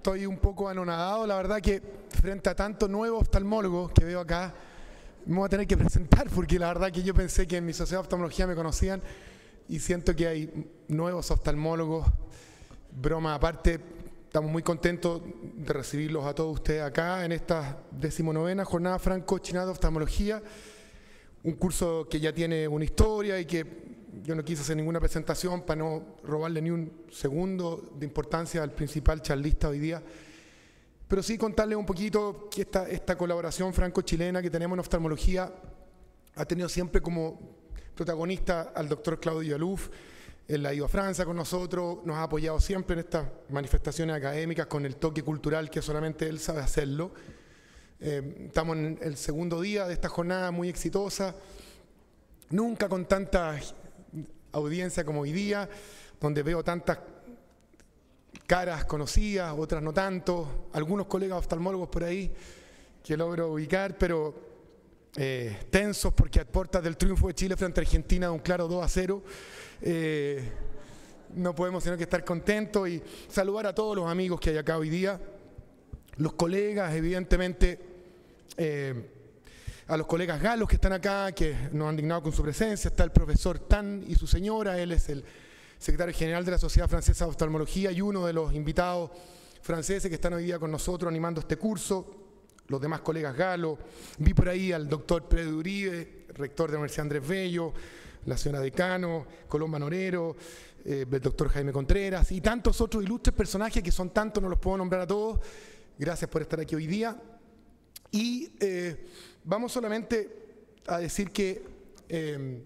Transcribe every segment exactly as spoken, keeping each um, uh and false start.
estoy un poco anonadado, la verdad que frente a tantos nuevos oftalmólogos que veo acá, me voy a tener que presentar porque la verdad que yo pensé que en mi sociedad de oftalmología me conocían y siento que hay nuevos oftalmólogos. Broma aparte, estamos muy contentos de recibirlos a todos ustedes acá en esta decimonovena Jornada Franco-China de Oftalmología, un curso que ya tiene una historia y que yo no quise hacer ninguna presentación para no robarle ni un segundo de importancia al principal charlista hoy día, pero sí contarles un poquito que esta, esta colaboración franco-chilena que tenemos en oftalmología ha tenido siempre como protagonista al doctor Claudio Yalouf. Él ha ido a Francia con nosotros, nos ha apoyado siempre en estas manifestaciones académicas con el toque cultural que solamente él sabe hacerlo. Eh, estamos en el segundo día de esta jornada muy exitosa, nunca con tanta audiencia como hoy día, donde veo tantas caras conocidas, otras no tanto, algunos colegas oftalmólogos por ahí que logro ubicar, pero eh, tensos porque a puertas del triunfo de Chile frente a Argentina de un claro dos a cero, eh, no podemos sino que estar contentos y saludar a todos los amigos que hay acá hoy día, los colegas, evidentemente, eh, a los colegas galos que están acá, que nos han dignado con su presencia. Está el profesor Tan y su señora, él es el secretario general de la Sociedad Francesa de Oftalmología y uno de los invitados franceses que están hoy día con nosotros animando este curso. Los demás colegas galos, vi por ahí al doctor Pedro Uribe, rector de la Universidad Andrés Bello, la señora decano, Colomba Norero, eh, el doctor Jaime Contreras y tantos otros ilustres personajes que son tantos, no los puedo nombrar a todos. Gracias por estar aquí hoy día. Y eh, vamos solamente a decir que eh,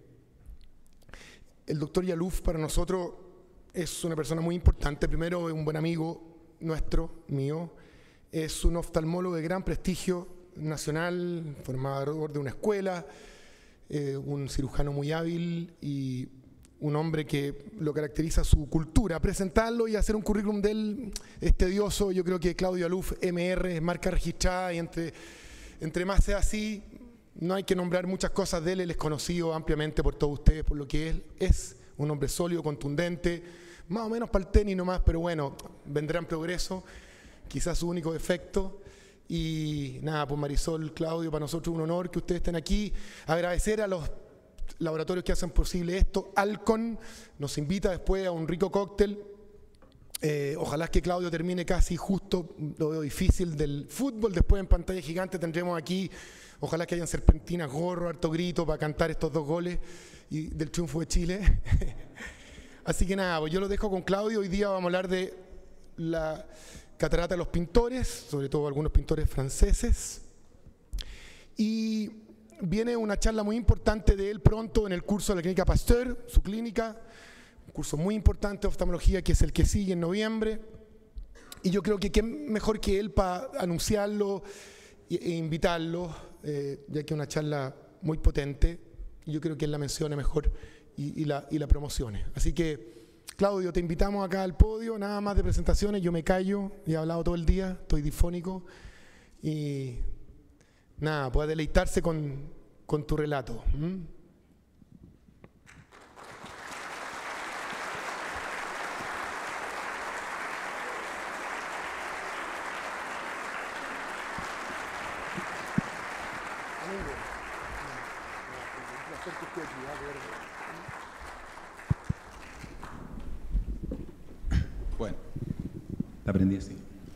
el doctor Yalouf para nosotros es una persona muy importante. Primero, es un buen amigo nuestro, mío. Es un oftalmólogo de gran prestigio nacional, formador de una escuela, eh, un cirujano muy hábil y un hombre que lo caracteriza su cultura. Presentarlo y hacer un currículum de él es tedioso. Yo creo que Claudio Yalouf, M R, es marca registrada y entre, entre más sea así, no hay que nombrar muchas cosas de él. Él es conocido ampliamente por todos ustedes por lo que él es, un hombre sólido, contundente, más o menos para el tenis nomás, pero bueno, vendrá en progreso, quizás su único defecto. Y nada, pues Marisol, Claudio, para nosotros un honor que ustedes estén aquí. Agradecer a los laboratorios que hacen posible esto. Alcon nos invita después a un rico cóctel. Eh, ojalá que Claudio termine casi justo, lo veo difícil, del fútbol. Después en pantalla gigante tendremos aquí, ojalá que hayan serpentinas, gorro, harto grito para cantar estos dos goles y del triunfo de Chile. Así que nada, pues yo lo dejo con Claudio. Hoy día vamos a hablar de la catarata de los pintores, sobre todo algunos pintores franceses. Y viene una charla muy importante de él pronto en el curso de la Clínica Pasteur, su clínica, un curso muy importante de oftalmología que es el que sigue en noviembre. Y yo creo que qué mejor que él para anunciarlo e invitarlo, eh, ya que es una charla muy potente, y yo creo que él la mencione mejor y, y, la, y la promocione. Así que, Claudio, te invitamos acá al podio, nada más de presentaciones, yo me callo, he hablado todo el día, estoy difónico, y nada, pueda deleitarse con, con tu relato. ¿Mm? Bueno, la aprendí así.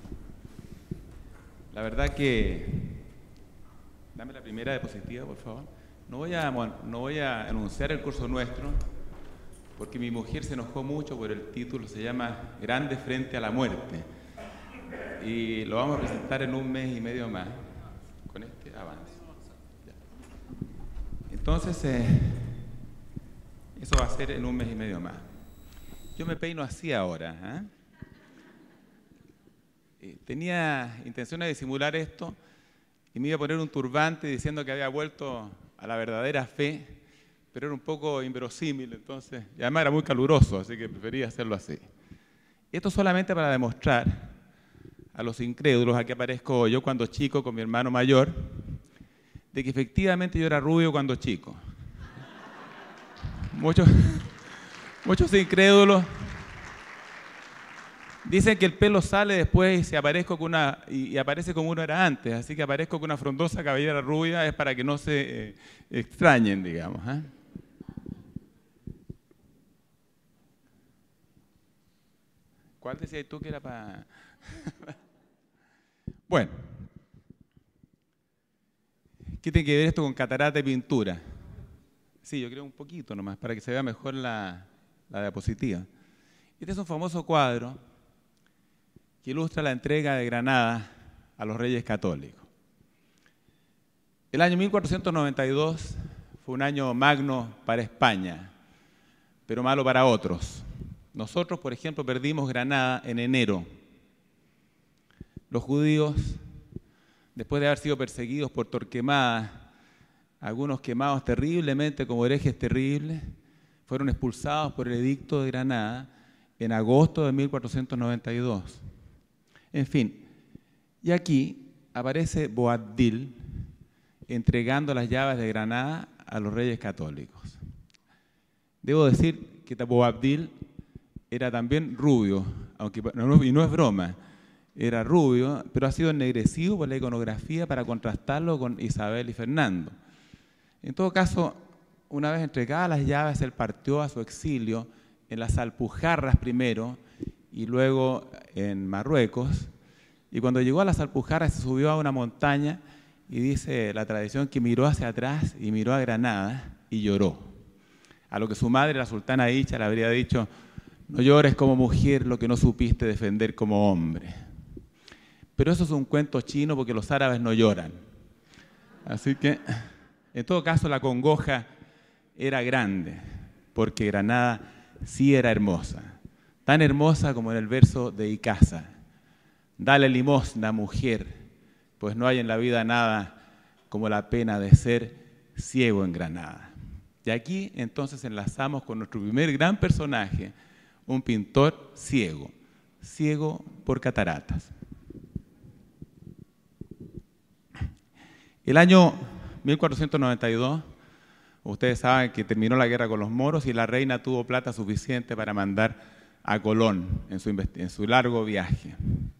La verdad que... Dame la primera diapositiva, por favor. No voy a, bueno, no voy a anunciar el curso nuestro, porque mi mujer se enojó mucho por el título, se llama Grande frente a la muerte. Y lo vamos a presentar en un mes y medio más. Con este avance. Entonces, eh, eso va a ser en un mes y medio más. Yo me peino así ahora. ¿eh? Tenía intenciones de disimular esto y me iba a poner un turbante diciendo que había vuelto a la verdadera fe, pero era un poco inverosímil, entonces, y además era muy caluroso, así que prefería hacerlo así. Esto solamente para demostrar a los incrédulos, aquí aparezco yo cuando chico con mi hermano mayor, de que efectivamente yo era rubio cuando chico. Muchos, muchos incrédulos Dicen que el pelo sale después y, se aparezco con una, y, y aparece como uno era antes, así que aparezco con una frondosa cabellera rubia, es para que no se eh, extrañen, digamos. ¿eh? ¿Cuál decías tú que era para...? Bueno, ¿qué tiene que ver esto con catarata y pintura? Sí, yo creo un poquito nomás, para que se vea mejor la, la diapositiva. Este es un famoso cuadro que ilustra la entrega de Granada a los reyes católicos. El año mil cuatrocientos noventa y dos fue un año magno para España, pero malo para otros. Nosotros, por ejemplo, perdimos Granada en enero. Los judíos, después de haber sido perseguidos por Torquemada, algunos quemados terriblemente como herejes terribles, fueron expulsados por el edicto de Granada en agosto de mil cuatrocientos noventa y dos. En fin, y aquí aparece Boabdil entregando las llaves de Granada a los reyes católicos. Debo decir que Boabdil era también rubio, aunque, y no es broma, era rubio, pero ha sido ennegrecido por la iconografía para contrastarlo con Isabel y Fernando. En todo caso, una vez entregadas las llaves, él partió a su exilio en las Alpujarras primero y luego en Marruecos. Y cuando llegó a las Alpujarras se subió a una montaña y dice la tradición que miró hacia atrás y miró a Granada y lloró. A lo que su madre, la sultana Aicha, le habría dicho: no llores como mujer lo que no supiste defender como hombre. Pero eso es un cuento chino porque los árabes no lloran. Así que, en todo caso, la congoja era grande, porque Granada sí era hermosa. Tan hermosa como en el verso de Icaza: dale limosna, mujer, pues no hay en la vida nada como la pena de ser ciego en Granada. Y aquí entonces enlazamos con nuestro primer gran personaje, un pintor ciego, ciego por cataratas. El año mil cuatrocientos noventa y dos, ustedes saben que terminó la guerra con los moros y la reina tuvo plata suficiente para mandar a Colón en su, en su largo viaje.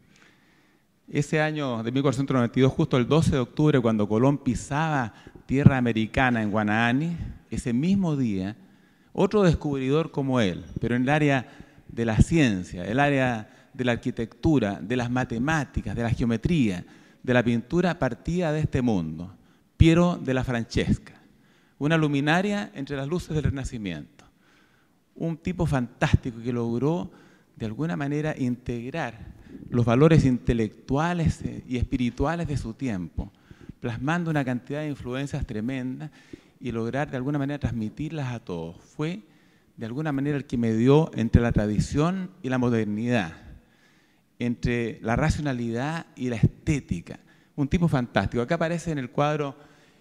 Ese año de mil cuatrocientos noventa y dos, justo el doce de octubre, cuando Colón pisaba tierra americana en Guanaani, ese mismo día, otro descubridor como él, pero en el área de la ciencia, el área de la arquitectura, de las matemáticas, de la geometría, de la pintura, partía de este mundo, Piero della Francesca, una luminaria entre las luces del Renacimiento, un tipo fantástico que logró de alguna manera integrar los valores intelectuales y espirituales de su tiempo, plasmando una cantidad de influencias tremendas y lograr de alguna manera transmitirlas a todos. Fue de alguna manera el que medió entre la tradición y la modernidad, entre la racionalidad y la estética. Un tipo fantástico. Acá aparece en el cuadro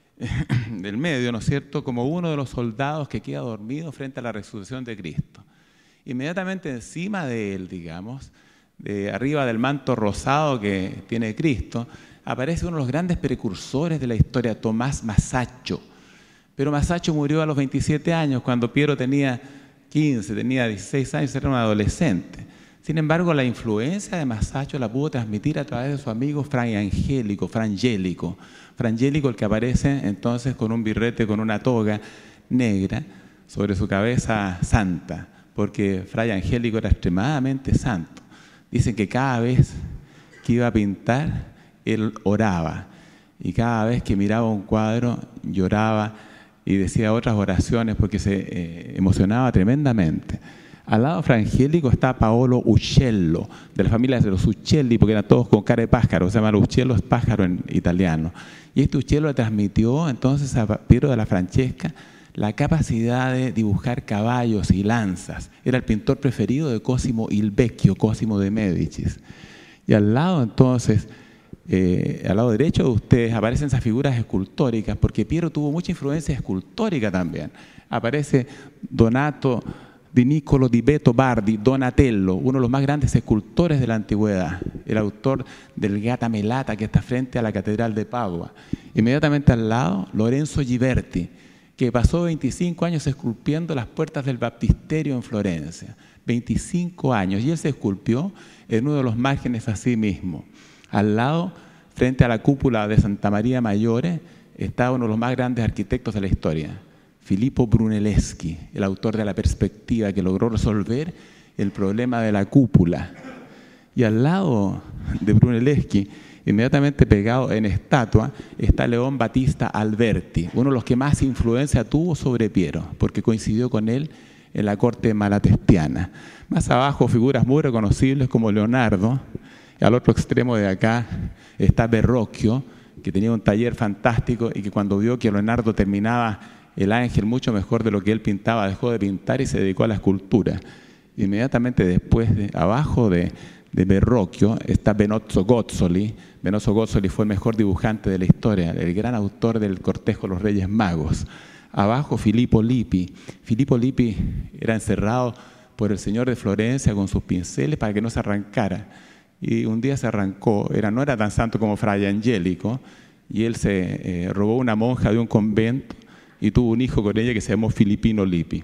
del medio, ¿no es cierto?, como uno de los soldados que queda dormido frente a la resurrección de Cristo. Inmediatamente encima de él, digamos, de arriba del manto rosado que tiene Cristo, aparece uno de los grandes precursores de la historia, Tomás Masaccio. Pero Masaccio murió a los veintisiete años, cuando Piero tenía quince, tenía dieciséis años, era un adolescente. Sin embargo, la influencia de Masaccio la pudo transmitir a través de su amigo Fray Angélico, Frangélico. Frangélico, el que aparece entonces con un birrete, con una toga negra sobre su cabeza santa, porque Fray Angélico era extremadamente santo. Dicen que cada vez que iba a pintar, él oraba. Y cada vez que miraba un cuadro, lloraba y decía otras oraciones porque se eh, emocionaba tremendamente. Al lado frangélico está Paolo Uccello, de la familia de los Uccelli, porque eran todos con cara de pájaro, se llama Uccello, es pájaro en italiano. Y este Uccello le transmitió entonces a Piero della Francesca la capacidad de dibujar caballos y lanzas. Era el pintor preferido de Cosimo il Vecchio, Cosimo de Médicis. Y al lado entonces, eh, al lado derecho de ustedes aparecen esas figuras escultóricas, porque Piero tuvo mucha influencia escultórica también. Aparece Donato di Niccolo di Beto Bardi, Donatello, uno de los más grandes escultores de la antigüedad, el autor del Gata Melata que está frente a la Catedral de Padua. Inmediatamente al lado, Lorenzo Ghiberti, que pasó veinticinco años esculpiendo las puertas del baptisterio en Florencia. veinticinco años, y él se esculpió en uno de los márgenes así mismo. Al lado, frente a la cúpula de Santa María Maggiore, está uno de los más grandes arquitectos de la historia, Filippo Brunelleschi, el autor de La Perspectiva, que logró resolver el problema de la cúpula. Y al lado de Brunelleschi, inmediatamente pegado en estatua, está León Battista Alberti, uno de los que más influencia tuvo sobre Piero, porque coincidió con él en la corte malatestiana. Más abajo, figuras muy reconocibles como Leonardo. Y al otro extremo de acá está Verrocchio, que tenía un taller fantástico y que cuando vio que Leonardo terminaba el ángel mucho mejor de lo que él pintaba, dejó de pintar y se dedicó a la escultura. Inmediatamente después, de, abajo de, de Verrocchio, está Benozzo Gozzoli. Benozzo Gozzoli fue el mejor dibujante de la historia, el gran autor del Cortejo de los Reyes Magos. Abajo, Filippo Lippi. Filippo Lippi era encerrado por el señor de Florencia con sus pinceles para que no se arrancara. Y un día se arrancó, era, no era tan santo como Fray Angélico, y él se eh, robó una monja de un convento y tuvo un hijo con ella que se llamó Filippino Lippi.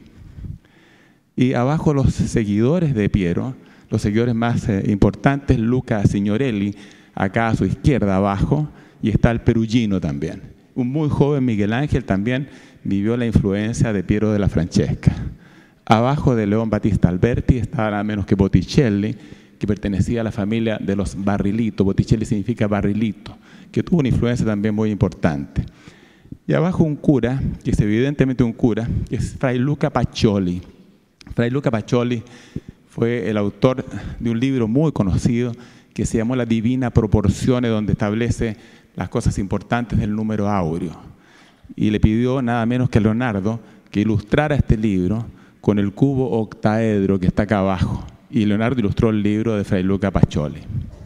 Y abajo los seguidores de Piero, los seguidores más eh, importantes, Luca Signorelli, acá a su izquierda abajo, y está el Perugino también. Un muy joven Miguel Ángel también vivió la influencia de Piero de la Francesca. Abajo de León Battista Alberti estaba nada menos que Botticelli, que pertenecía a la familia de los Barrilito. Botticelli significa barrilito, que tuvo una influencia también muy importante. Y abajo un cura, que es evidentemente un cura, que es Fray Luca Pacioli. Fray Luca Pacioli fue el autor de un libro muy conocido que se llamó La Divina Proporzione, donde establece las cosas importantes del número áureo. Y le pidió nada menos que a Leonardo que ilustrara este libro con el cubo octaedro que está acá abajo. Y Leonardo ilustró el libro de Fray Luca Pacioli.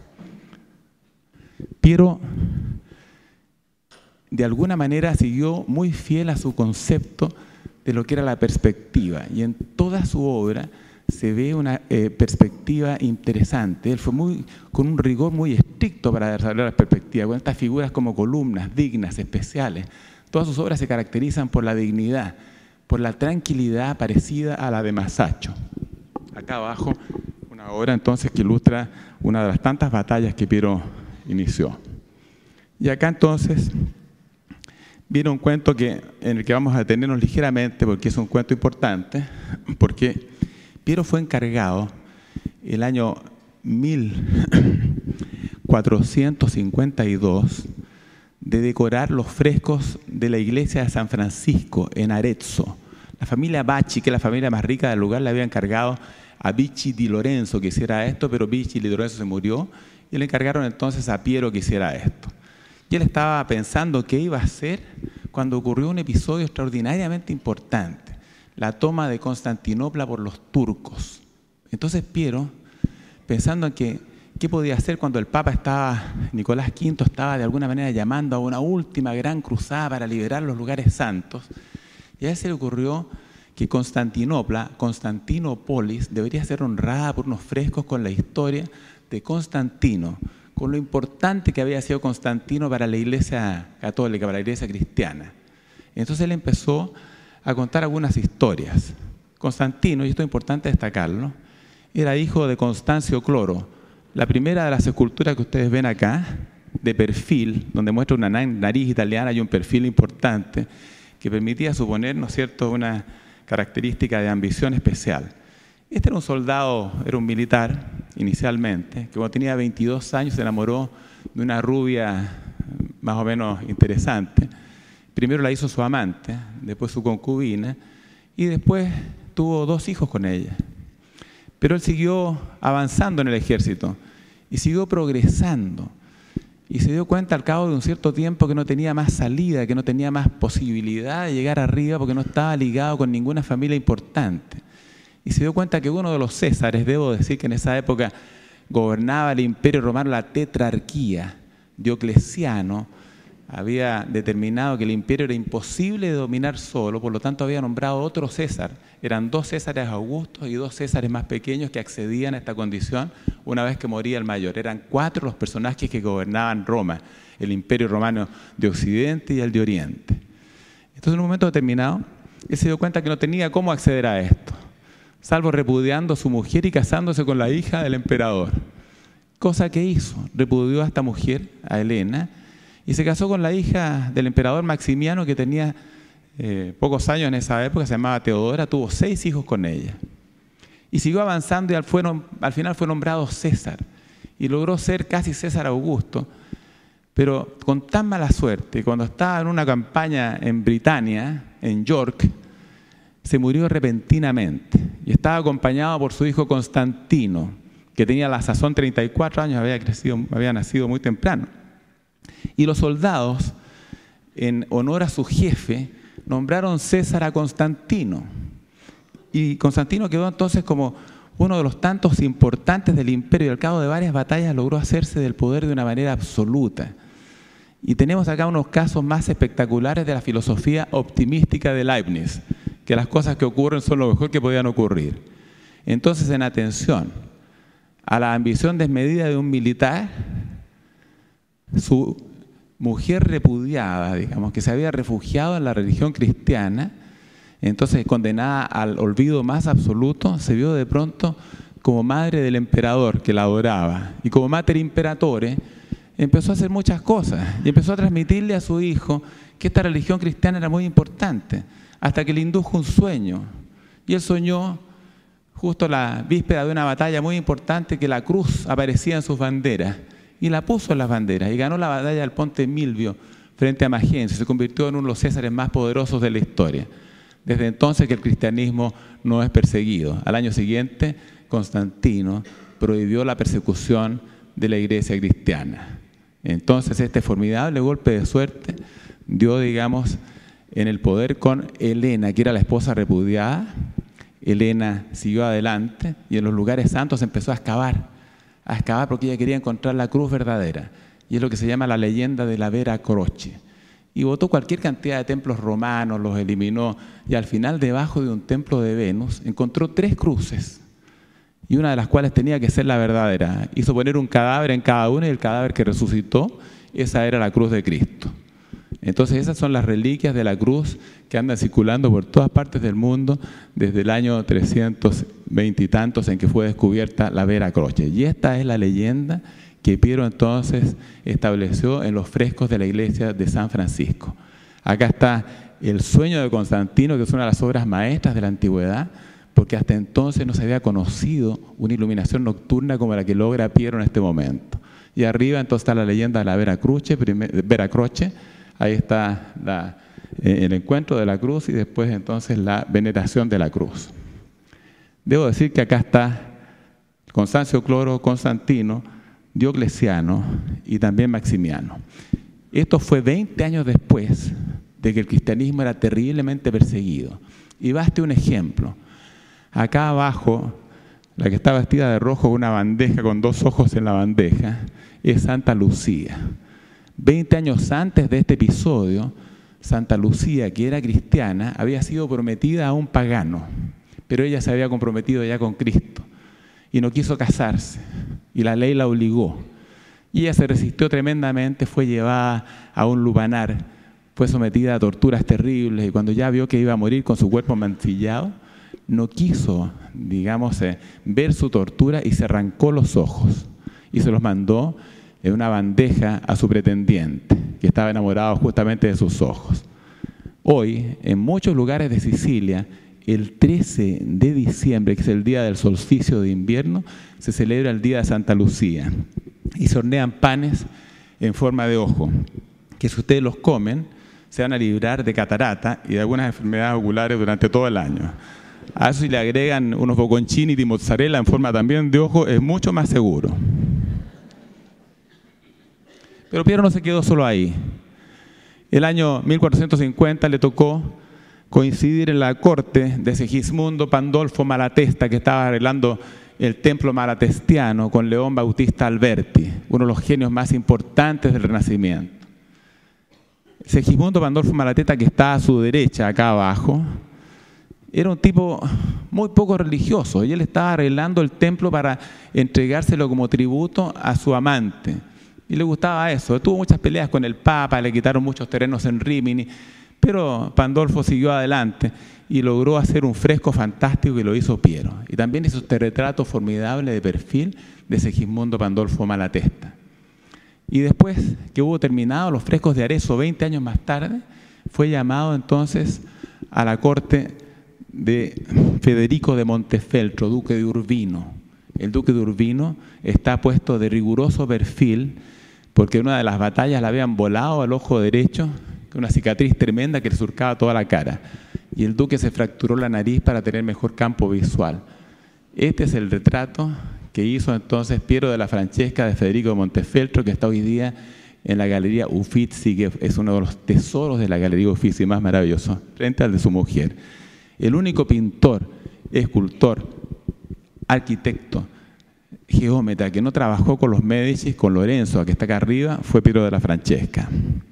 Piero, de alguna manera, siguió muy fiel a su concepto de lo que era la perspectiva. Y en toda su obra se ve una eh, perspectiva interesante. Él fue muy, con un rigor muy estricto para desarrollar la perspectiva, con estas figuras como columnas dignas, especiales. Todas sus obras se caracterizan por la dignidad, por la tranquilidad parecida a la de Masaccio. Acá abajo, una obra entonces que ilustra una de las tantas batallas que Piero inició. Y acá entonces viene un cuento que, en el que vamos a detenernos ligeramente porque es un cuento importante, porque Piero fue encargado el año mil cuatrocientos cincuenta y dos de decorar los frescos de la iglesia de San Francisco en Arezzo. La familia Bacci, que es la familia más rica del lugar, le había encargado a Bicci di Lorenzo que hiciera esto, pero Bicci di Lorenzo se murió y le encargaron entonces a Piero que hiciera esto. Y él estaba pensando qué iba a hacer cuando ocurrió un episodio extraordinariamente importante, la toma de Constantinopla por los turcos. Entonces Piero, pensando en que qué podía hacer cuando el Papa estaba, Nicolás quinto, estaba de alguna manera llamando a una última gran cruzada para liberar los lugares santos, y a él se le ocurrió que Constantinopla, Constantinópolis, debería ser honrada por unos frescos con la historia de Constantino, con lo importante que había sido Constantino para la iglesia católica, para la iglesia cristiana. Entonces él empezó a contar algunas historias. Constantino, y esto es importante destacarlo, era hijo de Constancio Cloro, la primera de las esculturas que ustedes ven acá, de perfil, donde muestra una nariz italiana y un perfil importante, que permitía suponer, ¿no es cierto?, una característica de ambición especial. Este era un soldado, era un militar inicialmente, que cuando tenía veintidós años se enamoró de una rubia más o menos interesante. Primero la hizo su amante, después su concubina, y después tuvo dos hijos con ella. Pero él siguió avanzando en el ejército y siguió progresando. Y se dio cuenta al cabo de un cierto tiempo que no tenía más salida, que no tenía más posibilidad de llegar arriba porque no estaba ligado con ninguna familia importante. Y se dio cuenta que uno de los Césares, debo decir que en esa época gobernaba el Imperio Romano la tetrarquía, Diocleciano, había determinado que el imperio era imposible de dominar solo, por lo tanto había nombrado otro César. Eran dos Césares Augustos y dos Césares más pequeños que accedían a esta condición una vez que moría el mayor. Eran cuatro los personajes que gobernaban Roma, el Imperio Romano de Occidente y el de Oriente. Entonces en un momento determinado, él se dio cuenta que no tenía cómo acceder a esto, salvo repudiando a su mujer y casándose con la hija del emperador. Cosa que hizo, repudió a esta mujer, a Helena, y se casó con la hija del emperador Maximiano, que tenía eh, pocos años en esa época, se llamaba Teodora, tuvo seis hijos con ella. Y siguió avanzando y al, fue, al final fue nombrado César, y logró ser casi César Augusto, pero con tan mala suerte, cuando estaba en una campaña en Britania, en York, se murió repentinamente y estaba acompañado por su hijo Constantino, que tenía a la sazón treinta y cuatro años, había, crecido, había nacido muy temprano. Y los soldados, en honor a su jefe, nombraron César a Constantino. Y Constantino quedó entonces como uno de los tantos importantes del imperio y al cabo de varias batallas logró hacerse del poder de una manera absoluta. Y tenemos acá unos casos más espectaculares de la filosofía optimística de Leibniz, que las cosas que ocurren son lo mejor que podían ocurrir. Entonces, en atención a la ambición desmedida de un militar, su mujer repudiada, digamos, que se había refugiado en la religión cristiana, entonces condenada al olvido más absoluto, se vio de pronto como madre del emperador que la adoraba. Y como Mater Imperatore, empezó a hacer muchas cosas y empezó a transmitirle a su hijo que esta religión cristiana era muy importante, hasta que le indujo un sueño. Y él soñó, justo la víspera de una batalla muy importante, que la cruz aparecía en sus banderas, y la puso en las banderas, y ganó la batalla del Ponte Milvio frente a Magencio, y se convirtió en uno de los césares más poderosos de la historia. Desde entonces que el cristianismo no es perseguido. Al año siguiente, Constantino prohibió la persecución de la iglesia cristiana. Entonces, este formidable golpe de suerte dio, digamos, en el poder con Helena, que era la esposa repudiada. Helena siguió adelante y en los lugares santos empezó a excavar, a excavar porque ella quería encontrar la cruz verdadera. Y es lo que se llama la leyenda de la Vera Croce. Y botó cualquier cantidad de templos romanos, los eliminó, y al final, debajo de un templo de Venus, encontró tres cruces, y una de las cuales tenía que ser la verdadera. Hizo poner un cadáver en cada una, y el cadáver que resucitó, esa era la cruz de Cristo. Entonces, esas son las reliquias de la cruz que andan circulando por todas partes del mundo desde el año trescientos veinte y tantos, en que fue descubierta la Vera Croce. Y esta es la leyenda que Piero entonces estableció en los frescos de la iglesia de San Francisco. Acá está el sueño de Constantino, que es una de las obras maestras de la antigüedad, porque hasta entonces no se había conocido una iluminación nocturna como la que logra Piero en este momento. Y arriba entonces está la leyenda de la Vera Croce, Vera Croce. Ahí está la, eh, el encuentro de la cruz y después entonces la veneración de la cruz. Debo decir que acá está Constancio Cloro, Constantino, Diocleciano y también Maximiano. Esto fue veinte años después de que el cristianismo era terriblemente perseguido. Y baste un ejemplo. Acá abajo, la que está vestida de rojo con una bandeja con dos ojos en la bandeja, es Santa Lucía. Veinte años antes de este episodio, Santa Lucía, que era cristiana, había sido prometida a un pagano, pero ella se había comprometido ya con Cristo y no quiso casarse. Y la ley la obligó. Y ella se resistió tremendamente, fue llevada a un lupanar, fue sometida a torturas terribles, y cuando ya vio que iba a morir con su cuerpo mancillado, no quiso, digamos, eh, ver su tortura y se arrancó los ojos y se los mandó en una bandeja a su pretendiente, que estaba enamorado justamente de sus ojos. Hoy, en muchos lugares de Sicilia, el trece de diciembre, que es el día del solsticio de invierno, se celebra el día de Santa Lucía. Y se hornean panes en forma de ojo, que si ustedes los comen, se van a librar de catarata y de algunas enfermedades oculares durante todo el año. A eso si le agregan unos bocconchini de mozzarella en forma también de ojo, es mucho más seguro. Pero Piero no se quedó solo ahí. El año mil cuatrocientos cincuenta le tocó coincidir en la corte de Segismundo Pandolfo Malatesta, que estaba arreglando el templo malatestiano con León Bautista Alberti, uno de los genios más importantes del Renacimiento. Segismundo Pandolfo Malatesta, que está a su derecha, acá abajo, era un tipo muy poco religioso, y él estaba arreglando el templo para entregárselo como tributo a su amante. Y le gustaba eso. Tuvo muchas peleas con el Papa, le quitaron muchos terrenos en Rímini, Pero Pandolfo siguió adelante y logró hacer un fresco fantástico que lo hizo Piero. Y también hizo este retrato formidable de perfil de Segismundo Pandolfo Malatesta. Y después que hubo terminado los frescos de Arezzo veinte años más tarde, fue llamado entonces a la corte de Federico de Montefeltro, duque de Urbino. El duque de Urbino está puesto de riguroso perfil porque en una de las batallas le habían volado al ojo derecho, una cicatriz tremenda que le surcaba toda la cara. Y el duque se fracturó la nariz para tener mejor campo visual. Este es el retrato que hizo entonces Piero de la Francesca de Federico de Montefeltro, que está hoy día en la Galería Uffizi, que es uno de los tesoros de la Galería Uffizi más maravilloso, frente al de su mujer. El único pintor, escultor, arquitecto, geómetra que no trabajó con los Médicis, con Lorenzo, que está acá arriba, fue Piero de la Francesca.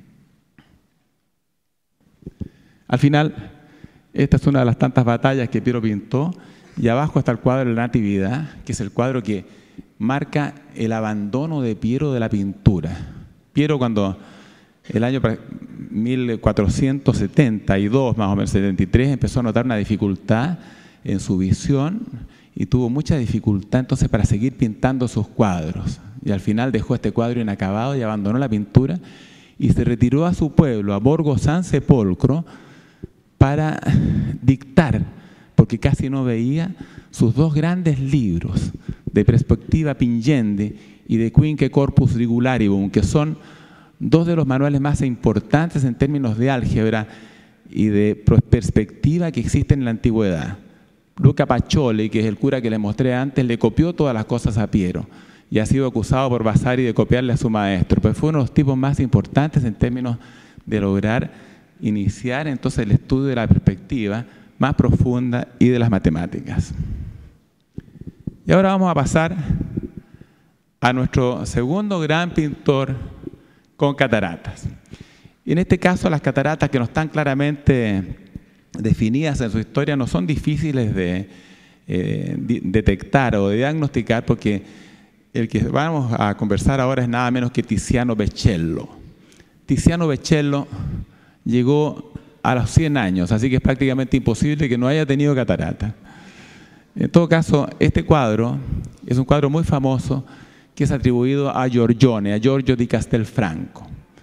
Al final, esta es una de las tantas batallas que Piero pintó, y abajo está el cuadro de la Natividad, que es el cuadro que marca el abandono de Piero de la pintura. Piero, cuando el año mil cuatrocientos setenta y dos, más o menos setenta y tres, empezó a notar una dificultad en su visión y tuvo mucha dificultad entonces para seguir pintando sus cuadros. Y al final dejó este cuadro inacabado y abandonó la pintura y se retiró a su pueblo, a Borgo San Sepolcro, para dictar, porque casi no veía, sus dos grandes libros de Perspectiva Pingendi y de Quinque Corpus Regularibum, que son dos de los manuales más importantes en términos de álgebra y de perspectiva que existen en la antigüedad. Luca Pacioli, que es el cura que le mostré antes, le copió todas las cosas a Piero y ha sido acusado por Vasari de copiarle a su maestro, pero fue uno de los tipos más importantes en términos de lograr iniciar entonces el estudio de la perspectiva más profunda y de las matemáticas. Y ahora vamos a pasar a nuestro segundo gran pintor con cataratas. Y en este caso las cataratas, que no están claramente definidas en su historia, no son difíciles de eh, detectar o de diagnosticar, porque el que vamos a conversar ahora es nada menos que Tiziano Vecellio. Tiziano Vecellio llegó a los cien años, así que es prácticamente imposible que no haya tenido catarata. En todo caso, este cuadro es un cuadro muy famoso que es atribuido a Giorgione, a Giorgio di Castelfranco,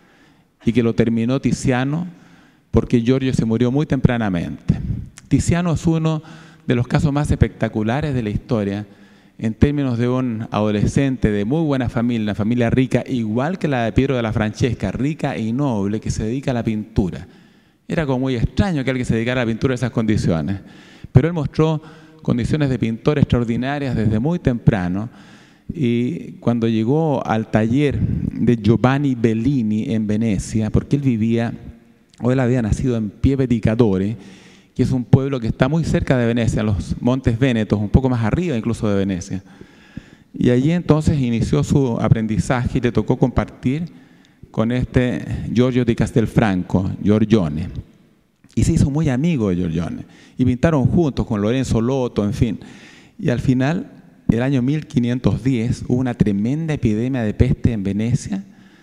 y que lo terminó Tiziano porque Giorgio se murió muy tempranamente. Tiziano es uno de los casos más espectaculares de la historia en términos de un adolescente de muy buena familia, una familia rica, igual que la de Piero de la Francesca, rica y noble, que se dedica a la pintura. Era como muy extraño que alguien se dedicara a la pintura en esas condiciones, pero él mostró condiciones de pintor extraordinarias desde muy temprano, y cuando llegó al taller de Giovanni Bellini en Venecia, porque él vivía, o él había nacido en Pieve di Cadore, que es un pueblo que está muy cerca de Venecia, los Montes Vénetos, un poco más arriba incluso de Venecia. Y allí entonces inició su aprendizaje y le tocó compartir con este Giorgio di Castelfranco, Giorgione. Y se hizo muy amigo de Giorgione. Y pintaron juntos con Lorenzo Lotto, en fin. Y al final, el año mil quinientos diez, hubo una tremenda epidemia de peste en Venecia.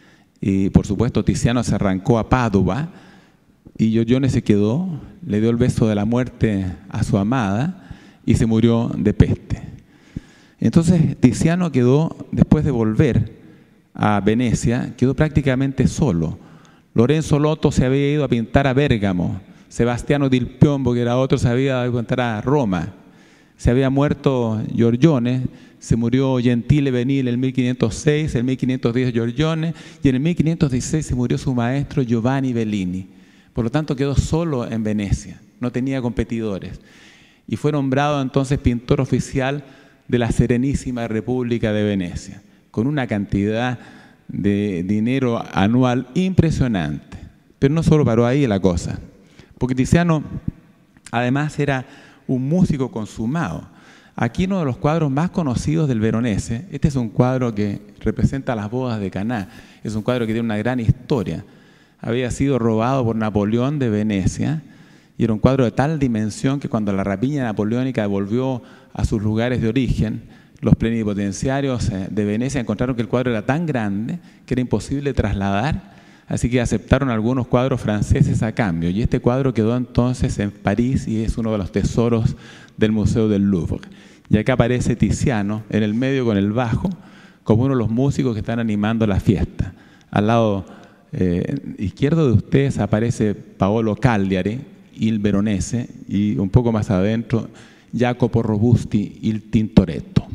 Y por supuesto Tiziano se arrancó a Padua y Giorgione se quedó, le dio el beso de la muerte a su amada y se murió de peste. Entonces Tiziano quedó, después de volver a Venecia, quedó prácticamente solo. Lorenzo Lotto se había ido a pintar a Bérgamo, Sebastiano Dil Piombo, que era otro, se había ido a pintar a Roma. Se había muerto Giorgione, se murió Gentile Benil en mil quinientos seis, en mil quinientos diez Giorgione, y en el mil quinientos dieciséis se murió su maestro Giovanni Bellini. Por lo tanto quedó solo en Venecia, no tenía competidores. Y fue nombrado entonces pintor oficial de la Serenísima República de Venecia, con una cantidad de dinero anual impresionante. Pero no solo paró ahí la cosa, porque Tiziano además era un músico consumado. Aquí uno de los cuadros más conocidos del Veronese, este es un cuadro que representa las bodas de Caná, es un cuadro que tiene una gran historia. Había sido robado por Napoleón de Venecia y era un cuadro de tal dimensión que cuando la rapiña napoleónica volvió a sus lugares de origen, los plenipotenciarios de Venecia encontraron que el cuadro era tan grande que era imposible trasladar así que aceptaron algunos cuadros franceses a cambio, y este cuadro quedó entonces en París y es uno de los tesoros del Museo del Louvre. Y acá aparece Tiziano en el medio con el bajo, como uno de los músicos que están animando la fiesta. Al lado eh, izquierdo de ustedes aparece Paolo Cagliari, il Veronese, y un poco más adentro Jacopo Robusti, il Tintoretto.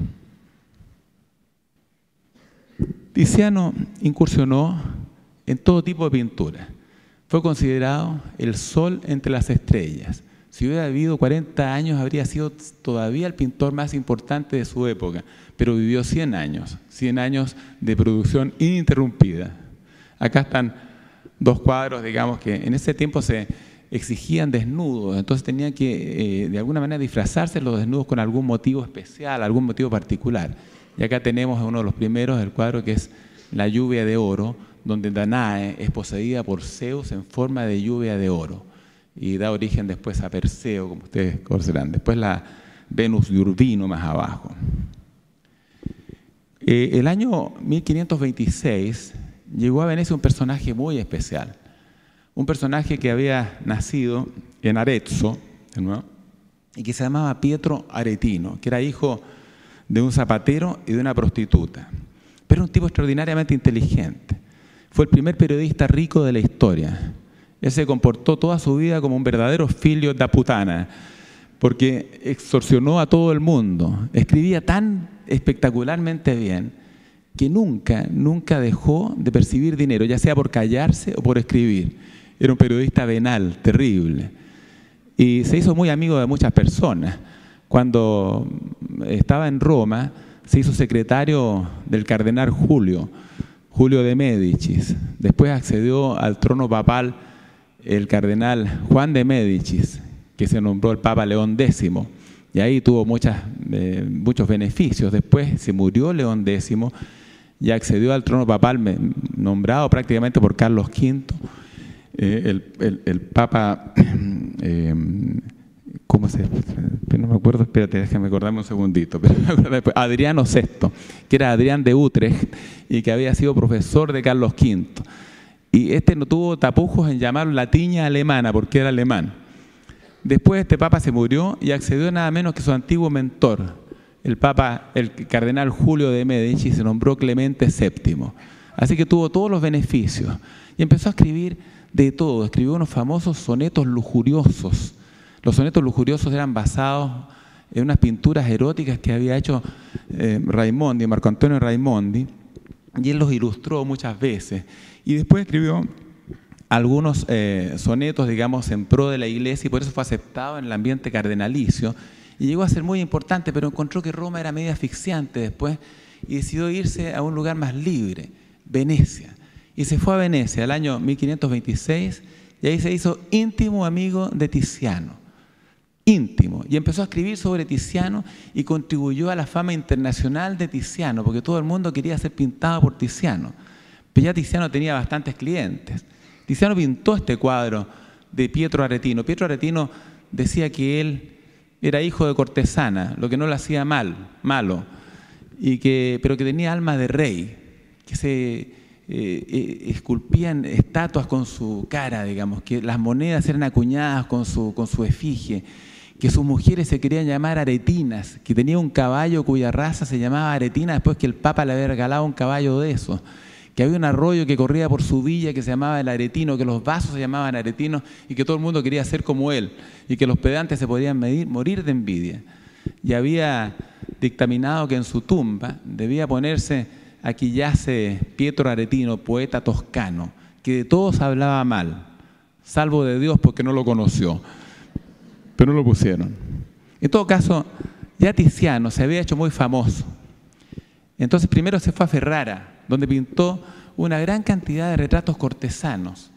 Tiziano incursionó en todo tipo de pintura. Fue considerado el sol entre las estrellas. Si hubiera vivido cuarenta años, habría sido todavía el pintor más importante de su época, pero vivió cien años, cien años de producción ininterrumpida. Acá están dos cuadros, digamos, que en ese tiempo se exigían desnudos, entonces tenían que, eh, de alguna manera, disfrazarse los desnudos con algún motivo especial, algún motivo particular. Y acá tenemos uno de los primeros del cuadro, que es La lluvia de oro, donde Danae es poseída por Zeus en forma de lluvia de oro y da origen después a Perseo, como ustedes conocerán. Después la Venus de Urbino más abajo. Eh, el año mil quinientos veintiséis llegó a Venecia un personaje muy especial, un personaje que había nacido en Arezzo, ¿no?, y que se llamaba Pietro Aretino, que era hijo de un zapatero y de una prostituta, pero un tipo extraordinariamente inteligente. Fue el primer periodista rico de la historia. Él se comportó toda su vida como un verdadero figlio da puttana, porque extorsionó a todo el mundo. Escribía tan espectacularmente bien que nunca, nunca dejó de percibir dinero, ya sea por callarse o por escribir. Era un periodista venal, terrible. Y se hizo muy amigo de muchas personas. Cuando estaba en Roma, se hizo secretario del cardenal Julio, Julio de Médicis. Después accedió al trono papal el cardenal Juan de Médicis, que se nombró el Papa León décimo, y ahí tuvo muchas, eh, muchos beneficios. Después se murió León décimo y accedió al trono papal nombrado prácticamente por Carlos quinto, eh, el, el, el Papa, eh, ¿cómo se llama? No me acuerdo, espérate, déjame acordarme un segundito, pero me acuerdo después, Adriano sexto, que era Adrián de Utrecht y que había sido profesor de Carlos quinto. Y este no tuvo tapujos en llamarlo la tiña alemana, porque era alemán. Después este papa se murió y accedió nada menos que su antiguo mentor, el papa, el cardenal Julio de Médicis, se nombró Clemente séptimo. Así que tuvo todos los beneficios y empezó a escribir de todo. Escribió unos famosos sonetos lujuriosos. Los sonetos lujuriosos eran basados en unas pinturas eróticas que había hecho eh, Raimondi, Marco Antonio Raimondi, y él los ilustró muchas veces. Y después escribió algunos eh, sonetos, digamos, en pro de la iglesia, y por eso fue aceptado en el ambiente cardenalicio. Y llegó a ser muy importante, pero encontró que Roma era medio asfixiante después y decidió irse a un lugar más libre, Venecia. Y se fue a Venecia el año mil quinientos veintiséis y ahí se hizo íntimo amigo de Tiziano. Íntimo. Y empezó a escribir sobre Tiziano y contribuyó a la fama internacional de Tiziano, porque todo el mundo quería ser pintado por Tiziano. Pero ya Tiziano tenía bastantes clientes. Tiziano pintó este cuadro de Pietro Aretino. Pietro Aretino decía que él era hijo de cortesana, lo que no le hacía mal, malo, y que, pero que tenía alma de rey, que se eh, eh, esculpían estatuas con su cara, digamos, que las monedas eran acuñadas con su, con su efigie, que sus mujeres se querían llamar aretinas, que tenía un caballo cuya raza se llamaba Aretina después que el Papa le había regalado un caballo de esos, que había un arroyo que corría por su villa que se llamaba el Aretino, que los vasos se llamaban aretinos y que todo el mundo quería ser como él y que los pedantes se podían medir, morir de envidia. Y había dictaminado que en su tumba debía ponerse: aquí yace Pietro Aretino, poeta toscano, que de todos hablaba mal, salvo de Dios porque no lo conoció, pero no lo pusieron. En todo caso, ya Tiziano se había hecho muy famoso. Entonces primero se fue a Ferrara, donde pintó una gran cantidad de retratos cortesanos.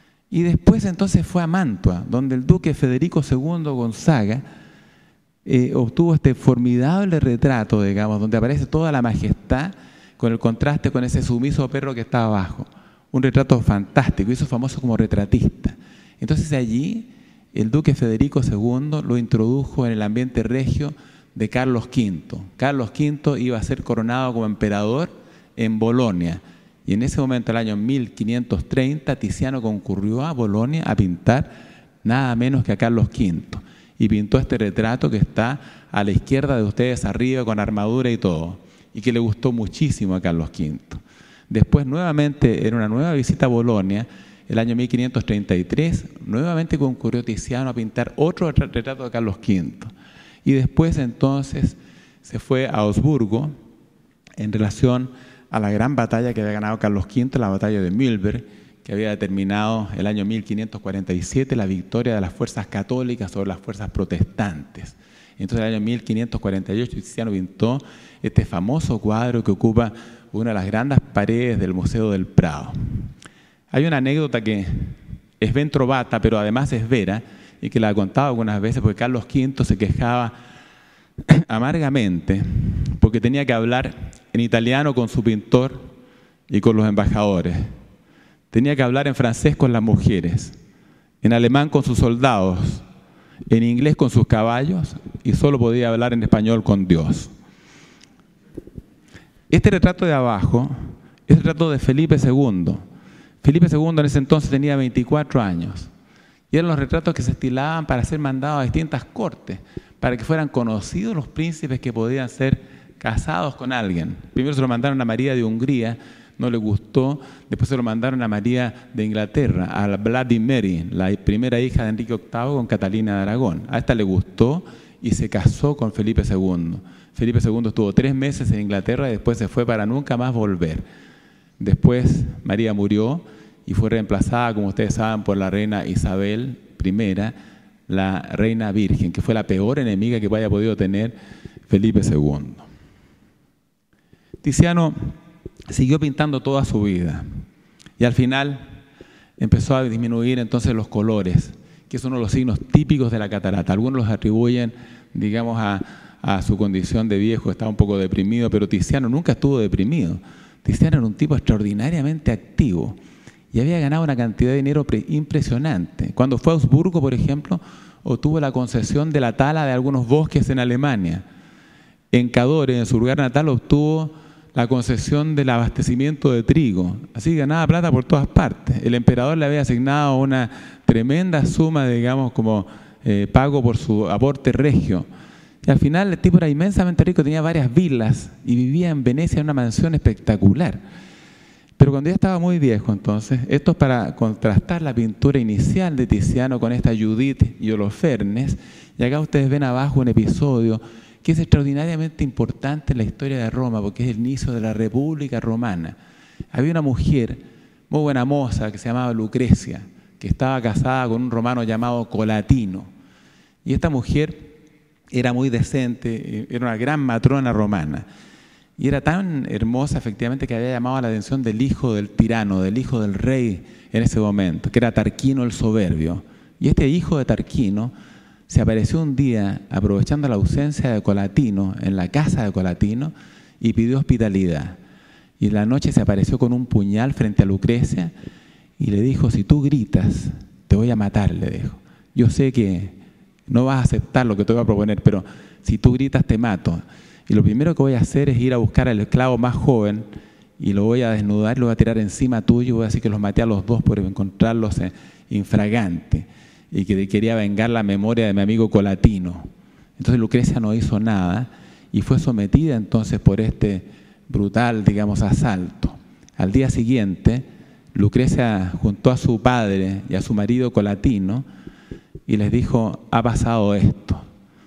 Y después entonces fue a Mantua, donde el duque Federico segundo Gonzaga eh, obtuvo este formidable retrato, digamos, donde aparece toda la majestad con el contraste con ese sumiso perro que está abajo. Un retrato fantástico, hizo famoso como retratista. Entonces allí el duque Federico segundo lo introdujo en el ambiente regio de Carlos quinto. Carlos quinto iba a ser coronado como emperador en Bolonia. Y en ese momento, el año mil quinientos treinta, Tiziano concurrió a Bolonia a pintar nada menos que a Carlos quinto. Y pintó este retrato que está a la izquierda de ustedes arriba con armadura y todo. Y que le gustó muchísimo a Carlos quinto. Después, nuevamente, en una nueva visita a Bolonia, el año mil quinientos treinta y tres, nuevamente concurrió Tiziano a pintar otro retrato de Carlos quinto. Y después, entonces, se fue a Augsburgo en relación a la gran batalla que había ganado Carlos quinto, la batalla de Mühlberg, que había determinado el año mil quinientos cuarenta y siete la victoria de las fuerzas católicas sobre las fuerzas protestantes. Entonces, en el año mil quinientos cuarenta y ocho, Tiziano pintó este famoso cuadro que ocupa una de las grandes paredes del Museo del Prado. Hay una anécdota que es ben trovata, pero además es vera, y que la he contado algunas veces, porque Carlos quinto se quejaba amargamente porque tenía que hablar en italiano con su pintor y con los embajadores. Tenía que hablar en francés con las mujeres, en alemán con sus soldados, en inglés con sus caballos, y solo podía hablar en español con Dios. Este retrato de abajo es el retrato de Felipe segundo. Felipe segundo en ese entonces tenía veinticuatro años. Y eran los retratos que se estilaban para ser mandados a distintas cortes, para que fueran conocidos los príncipes que podían ser casados con alguien. Primero se lo mandaron a María de Hungría, no le gustó. Después se lo mandaron a María de Inglaterra, a la Bloody Mary, la primera hija de Enrique octavo con Catalina de Aragón. A esta le gustó y se casó con Felipe segundo. Felipe segundo estuvo tres meses en Inglaterra y después se fue para nunca más volver. Después María murió y fue reemplazada, como ustedes saben, por la reina Isabel primera, la reina virgen, que fue la peor enemiga que haya podido tener Felipe segundo. Tiziano siguió pintando toda su vida y al final empezó a disminuir entonces los colores, que es uno de los signos típicos de la catarata. Algunos los atribuyen, digamos, a, a su condición de viejo, estaba un poco deprimido, pero Tiziano nunca estuvo deprimido. Tiziano era un tipo extraordinariamente activo y había ganado una cantidad de dinero impresionante. Cuando fue a Augsburgo, por ejemplo, obtuvo la concesión de la tala de algunos bosques en Alemania. En Cadore, en su lugar natal, obtuvo la concesión del abastecimiento de trigo. Así ganaba plata por todas partes. El emperador le había asignado una tremenda suma, digamos, como eh, pago por su aporte regio. Y al final el tipo era inmensamente rico, tenía varias vilas y vivía en Venecia en una mansión espectacular. Pero cuando ya estaba muy viejo, entonces, esto es para contrastar la pintura inicial de Tiziano con esta Judith y Holofernes. Y acá ustedes ven abajo un episodio que es extraordinariamente importante en la historia de Roma, porque es el inicio de la República Romana. Había una mujer, muy buena moza, que se llamaba Lucrecia, que estaba casada con un romano llamado Colatino. Y esta mujer era muy decente, era una gran matrona romana. Y era tan hermosa, efectivamente, que había llamado la atención del hijo del tirano, del hijo del rey en ese momento, que era Tarquino el Soberbio. Y este hijo de Tarquino se apareció un día, aprovechando la ausencia de Colatino, en la casa de Colatino, y pidió hospitalidad. Y en la noche se apareció con un puñal frente a Lucrecia y le dijo: si tú gritas, te voy a matar, le dijo. Yo sé que no vas a aceptar lo que te voy a proponer, pero si tú gritas, te mato. Y lo primero que voy a hacer es ir a buscar al esclavo más joven y lo voy a desnudar y lo voy a tirar encima tuyo y voy a decir que los maté a los dos por encontrarlos infragante y que quería vengar la memoria de mi amigo Colatino. Entonces Lucrecia no hizo nada y fue sometida entonces por este brutal, digamos, asalto. Al día siguiente, Lucrecia juntó a su padre y a su marido Colatino y les dijo: ha pasado esto.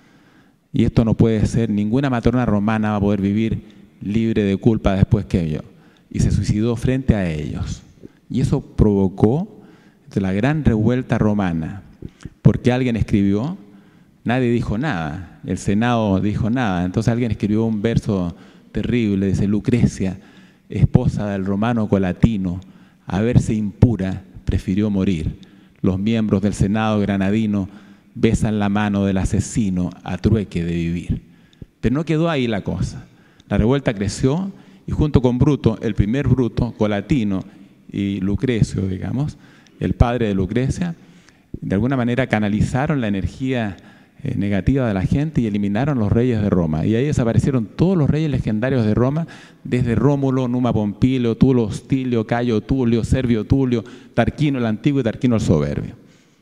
Y esto no puede ser, ninguna matrona romana va a poder vivir libre de culpa después que yo. Y se suicidó frente a ellos. Y eso provocó la gran revuelta romana. Porque alguien escribió, nadie dijo nada, el Senado dijo nada. Entonces alguien escribió un verso terrible, dice: Lucrecia, esposa del romano Colatino, a verse impura, prefirió morir. Los miembros del Senado granadino besan la mano del asesino a trueque de vivir. Pero no quedó ahí la cosa. La revuelta creció y junto con Bruto, el primer Bruto, Colatino y Lucrecio, digamos, el padre de Lucrecia, de alguna manera canalizaron la energía eh, negativa de la gente y eliminaron los reyes de Roma. Y ahí desaparecieron todos los reyes legendarios de Roma, desde Rómulo, Numa Pompilio, Tulo Hostilio, Cayo Tulio, Servio Tulio, Tarquino el Antiguo y Tarquino el Soberbio.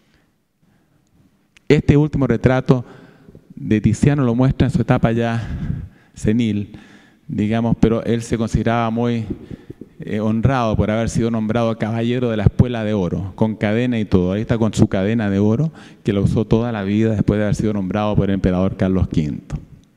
Este último retrato de Tiziano lo muestra en su etapa ya senil, digamos, pero él se consideraba muy eh, honrado por haber sido nombrado caballero de la Espuela de Oro, con cadena y todo. Ahí está con su cadena de oro, que la usó toda la vida después de haber sido nombrado por el emperador Carlos quinto.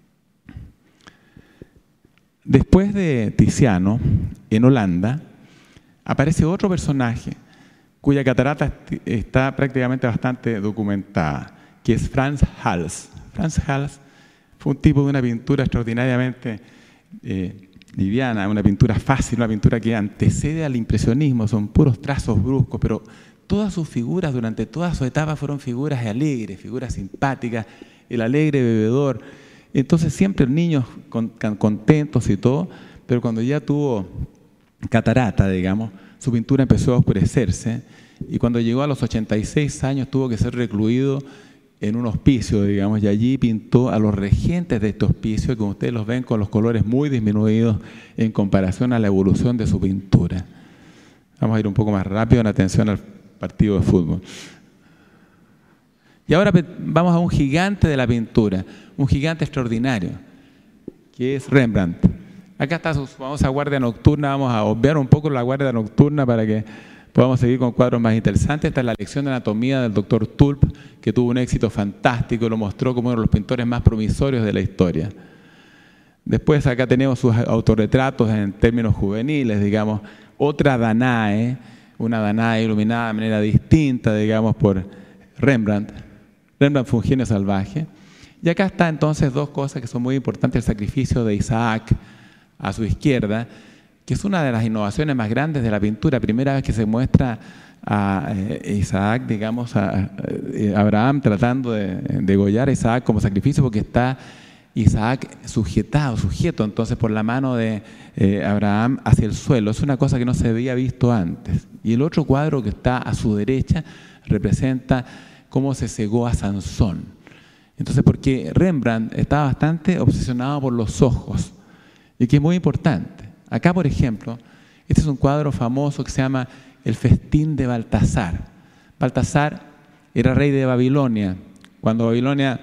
Después de Tiziano, en Holanda, aparece otro personaje cuya catarata está prácticamente bastante documentada, que es Frans Hals. Frans Hals fue un tipo de una pintura extraordinariamente eh, liviana, una pintura fácil, una pintura que antecede al impresionismo, son puros trazos bruscos, pero todas sus figuras durante toda su etapa fueron figuras alegres, figuras simpáticas, el alegre bebedor. Entonces siempre niños con, con, contentos y todo, pero cuando ya tuvo catarata, digamos, su pintura empezó a oscurecerse y cuando llegó a los ochenta y seis años tuvo que ser recluido en un hospicio, digamos, y allí pintó a los regentes de este hospicio, que como ustedes los ven con los colores muy disminuidos en comparación a la evolución de su pintura. Vamos a ir un poco más rápido en atención al partido de fútbol. Y ahora vamos a un gigante de la pintura, un gigante extraordinario, que es Rembrandt. Acá está su famosa guardia nocturna, vamos a obviar un poco la guardia nocturna para que podamos seguir con cuadros más interesantes. Esta es la lección de anatomía del doctor Tulp, que tuvo un éxito fantástico, lo mostró como uno de los pintores más promisorios de la historia. Después acá tenemos sus autorretratos en términos juveniles, digamos, otra Danae, una Danae iluminada de manera distinta, digamos, por Rembrandt. Rembrandt fue un genio salvaje. Y acá está entonces dos cosas que son muy importantes: el sacrificio de Isaac a su izquierda, que es una de las innovaciones más grandes de la pintura. Primera vez que se muestra a Isaac, digamos, a Abraham tratando de degollar a Isaac como sacrificio, porque está Isaac sujetado, sujeto entonces por la mano de eh, Abraham hacia el suelo. Es una cosa que no se había visto antes. Y el otro cuadro que está a su derecha representa cómo se cegó a Sansón. Entonces, porque Rembrandt estaba bastante obsesionado por los ojos, y que es muy importante. Acá, por ejemplo, este es un cuadro famoso que se llama El festín de Baltasar. Baltasar era rey de Babilonia, cuando Babilonia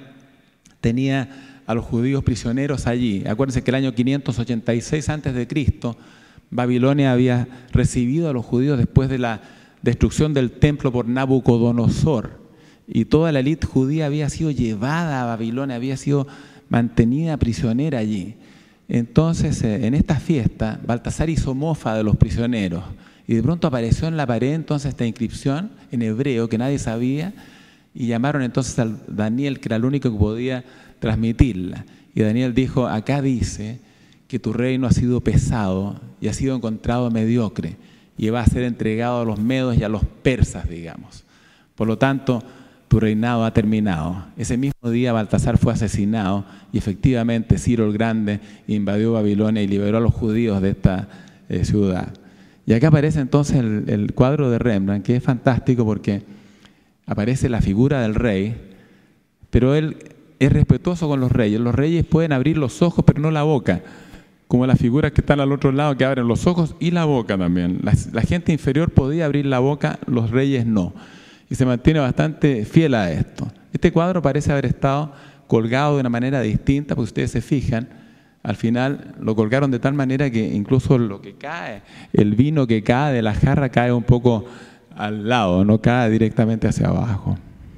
tenía a los judíos prisioneros allí. Acuérdense que el año quinientos ochenta y seis antes de Cristo, Babilonia había recibido a los judíos después de la destrucción del templo por Nabucodonosor. Y toda la élite judía había sido llevada a Babilonia, había sido mantenida prisionera allí. Entonces, en esta fiesta, Baltasar hizo mofa de los prisioneros y de pronto apareció en la pared entonces esta inscripción en hebreo que nadie sabía, y llamaron entonces a Daniel, que era el único que podía transmitirla. Y Daniel dijo: acá dice que tu reino ha sido pesado y ha sido encontrado mediocre y va a ser entregado a los medos y a los persas, digamos. Por lo tanto, tu reinado ha terminado. Ese mismo día Baltasar fue asesinado y efectivamente Ciro el Grande invadió Babilonia y liberó a los judíos de esta eh, ciudad. Y acá aparece entonces el, el cuadro de Rembrandt, que es fantástico porque aparece la figura del rey, pero él es respetuoso con los reyes. Los reyes pueden abrir los ojos pero no la boca, como las figuras que están al otro lado que abren los ojos y la boca también. La, la gente inferior podía abrir la boca, los reyes no. Y se mantiene bastante fiel a esto. Este cuadro parece haber estado colgado de una manera distinta, porque ustedes se fijan, al final lo colgaron de tal manera que incluso lo que cae, el vino que cae de la jarra cae un poco al lado, no cae directamente hacia abajo.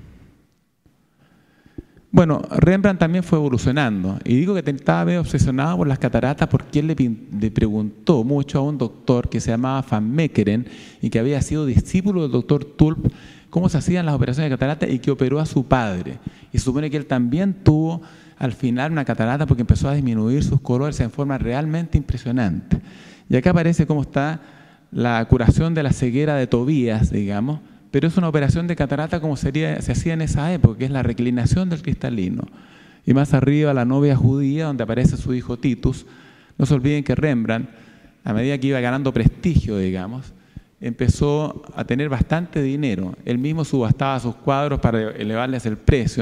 Bueno, Rembrandt también fue evolucionando, y digo que estaba medio obsesionado por las cataratas porque él le, le preguntó mucho a un doctor que se llamaba Van Meckeren y que había sido discípulo del doctor Tulp cómo se hacían las operaciones de catarata, y que operó a su padre. Y se supone que él también tuvo al final una catarata porque empezó a disminuir sus colores en forma realmente impresionante. Y acá aparece cómo está la curación de la ceguera de Tobías, digamos, pero es una operación de catarata como sería, se hacía en esa época, que es la reclinación del cristalino. Y más arriba la novia judía, donde aparece su hijo Titus. No se olviden que Rembrandt, a medida que iba ganando prestigio, digamos, empezó a tener bastante dinero. Él mismo subastaba sus cuadros para elevarles el precio,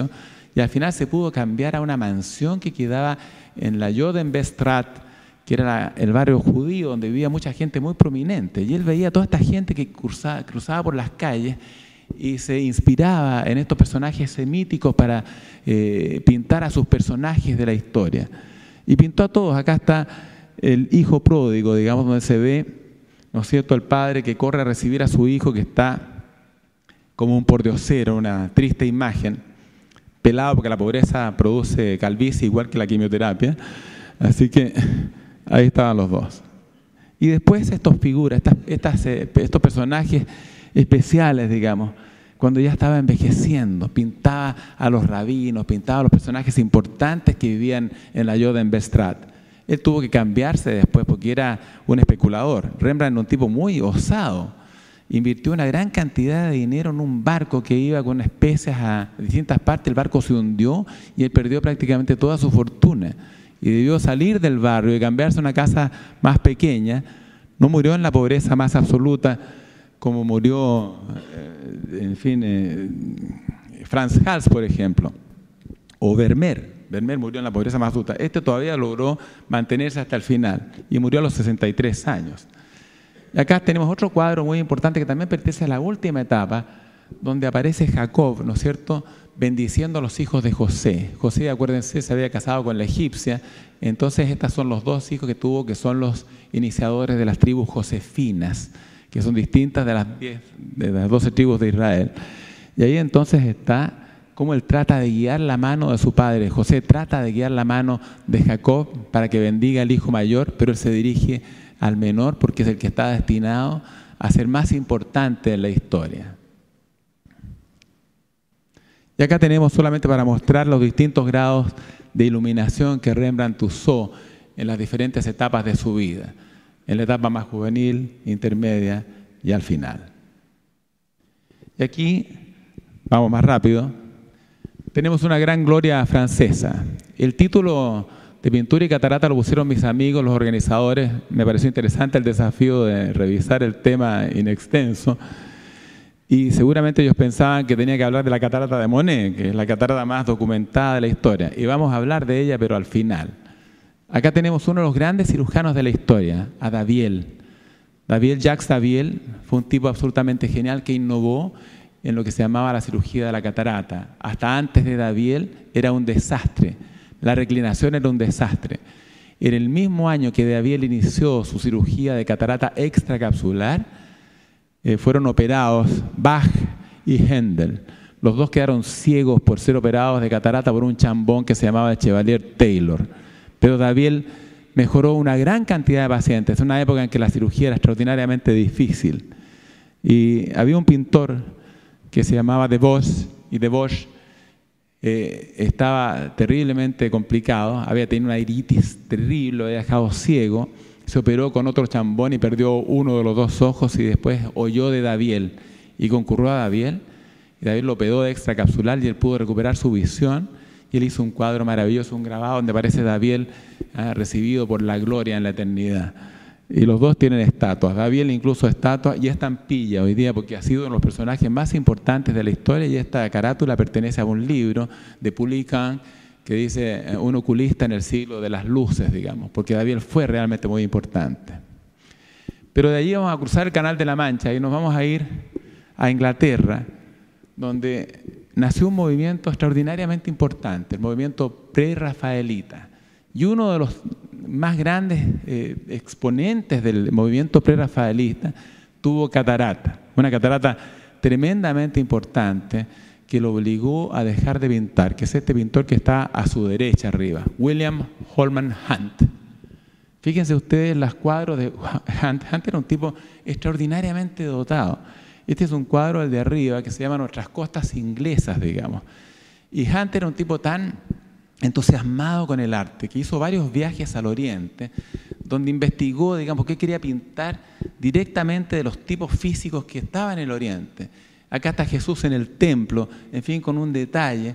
y al final se pudo cambiar a una mansión que quedaba en la Jodenbestraat, que era la, el barrio judío donde vivía mucha gente muy prominente. Y él veía a toda esta gente que cruzaba, cruzaba por las calles y se inspiraba en estos personajes semíticos para eh, pintar a sus personajes de la historia. Y pintó a todos. Acá está el hijo pródigo, digamos, donde se ve, ¿no es cierto?, el padre que corre a recibir a su hijo que está como un pordiosero, una triste imagen, pelado porque la pobreza produce calvicie igual que la quimioterapia. Así que ahí estaban los dos. Y después estas figuras, estas, estas, estos personajes especiales, digamos, cuando ya estaba envejeciendo, pintaba a los rabinos, pintaba a los personajes importantes que vivían en la Jodenbestraat. Él tuvo que cambiarse después porque era un especulador. Rembrandt era un tipo muy osado. Invirtió una gran cantidad de dinero en un barco que iba con especies a distintas partes. El barco se hundió y él perdió prácticamente toda su fortuna. Y debió salir del barrio y cambiarse a una casa más pequeña. No murió en la pobreza más absoluta como murió, en fin, eh, Franz Hals, por ejemplo, o Vermeer. Vermeer murió en la pobreza más absoluta. Este todavía logró mantenerse hasta el final y murió a los sesenta y tres años. Y acá tenemos otro cuadro muy importante que también pertenece a la última etapa, donde aparece Jacob, ¿no es cierto?, bendiciendo a los hijos de José. José, acuérdense, se había casado con la egipcia, entonces estos son los dos hijos que tuvo, que son los iniciadores de las tribus josefinas, que son distintas de las, diez, de las doce tribus de Israel. Y ahí entonces está cómo él trata de guiar la mano de su padre. José trata de guiar la mano de Jacob para que bendiga al hijo mayor, pero él se dirige al menor porque es el que está destinado a ser más importante en la historia. Y acá tenemos solamente para mostrar los distintos grados de iluminación que Rembrandt usó en las diferentes etapas de su vida, en la etapa más juvenil, intermedia y al final. Y aquí, vamos más rápido, tenemos una gran gloria francesa. El título de pintura y catarata lo pusieron mis amigos, los organizadores. Me pareció interesante el desafío de revisar el tema in extenso. Y seguramente ellos pensaban que tenía que hablar de la catarata de Monet, que es la catarata más documentada de la historia. Y vamos a hablar de ella, pero al final. Acá tenemos uno de los grandes cirujanos de la historia, a Daviel. Daviel, Jacques Daviel, fue un tipo absolutamente genial que innovó en lo que se llamaba la cirugía de la catarata. Hasta antes de Daviel era un desastre. La reclinación era un desastre. En el mismo año que Daviel inició su cirugía de catarata extracapsular, eh, fueron operados Bach y Händel. Los dos quedaron ciegos por ser operados de catarata por un chambón que se llamaba Chevalier Taylor. Pero Daviel mejoró una gran cantidad de pacientes. En una época en que la cirugía era extraordinariamente difícil. Y había un pintor que se llamaba Debosch, y Debosch eh, estaba terriblemente complicado, había tenido una iritis terrible, lo había dejado ciego, se operó con otro chambón y perdió uno de los dos ojos y después oyó de Daviel y concurrió a Daviel, y Daviel lo operó de extracapsular y él pudo recuperar su visión y él hizo un cuadro maravilloso, un grabado donde aparece Daviel ah, recibido por la gloria en la eternidad. Y los dos tienen estatuas, Daviel incluso estatua y estampilla hoy día porque ha sido uno de los personajes más importantes de la historia y esta carátula pertenece a un libro de Poulican que dice un oculista en el siglo de las luces, digamos, porque Daviel fue realmente muy importante. Pero de allí vamos a cruzar el Canal de la Mancha y nos vamos a ir a Inglaterra, donde nació un movimiento extraordinariamente importante, el movimiento prerrafaelita. Y uno de los más grandes eh, exponentes del movimiento prerrafaelista tuvo catarata, una catarata tremendamente importante que lo obligó a dejar de pintar, que es este pintor que está a su derecha arriba, William Holman Hunt. Fíjense ustedes los cuadros de Hunt. Hunt era un tipo extraordinariamente dotado. Este es un cuadro, el de arriba, que se llama Nuestras costas inglesas, digamos. Y Hunt era un tipo tan entusiasmado con el arte, que hizo varios viajes al Oriente, donde investigó, digamos, qué quería pintar directamente de los tipos físicos que estaban en el Oriente. Acá está Jesús en el templo, en fin, con un detalle,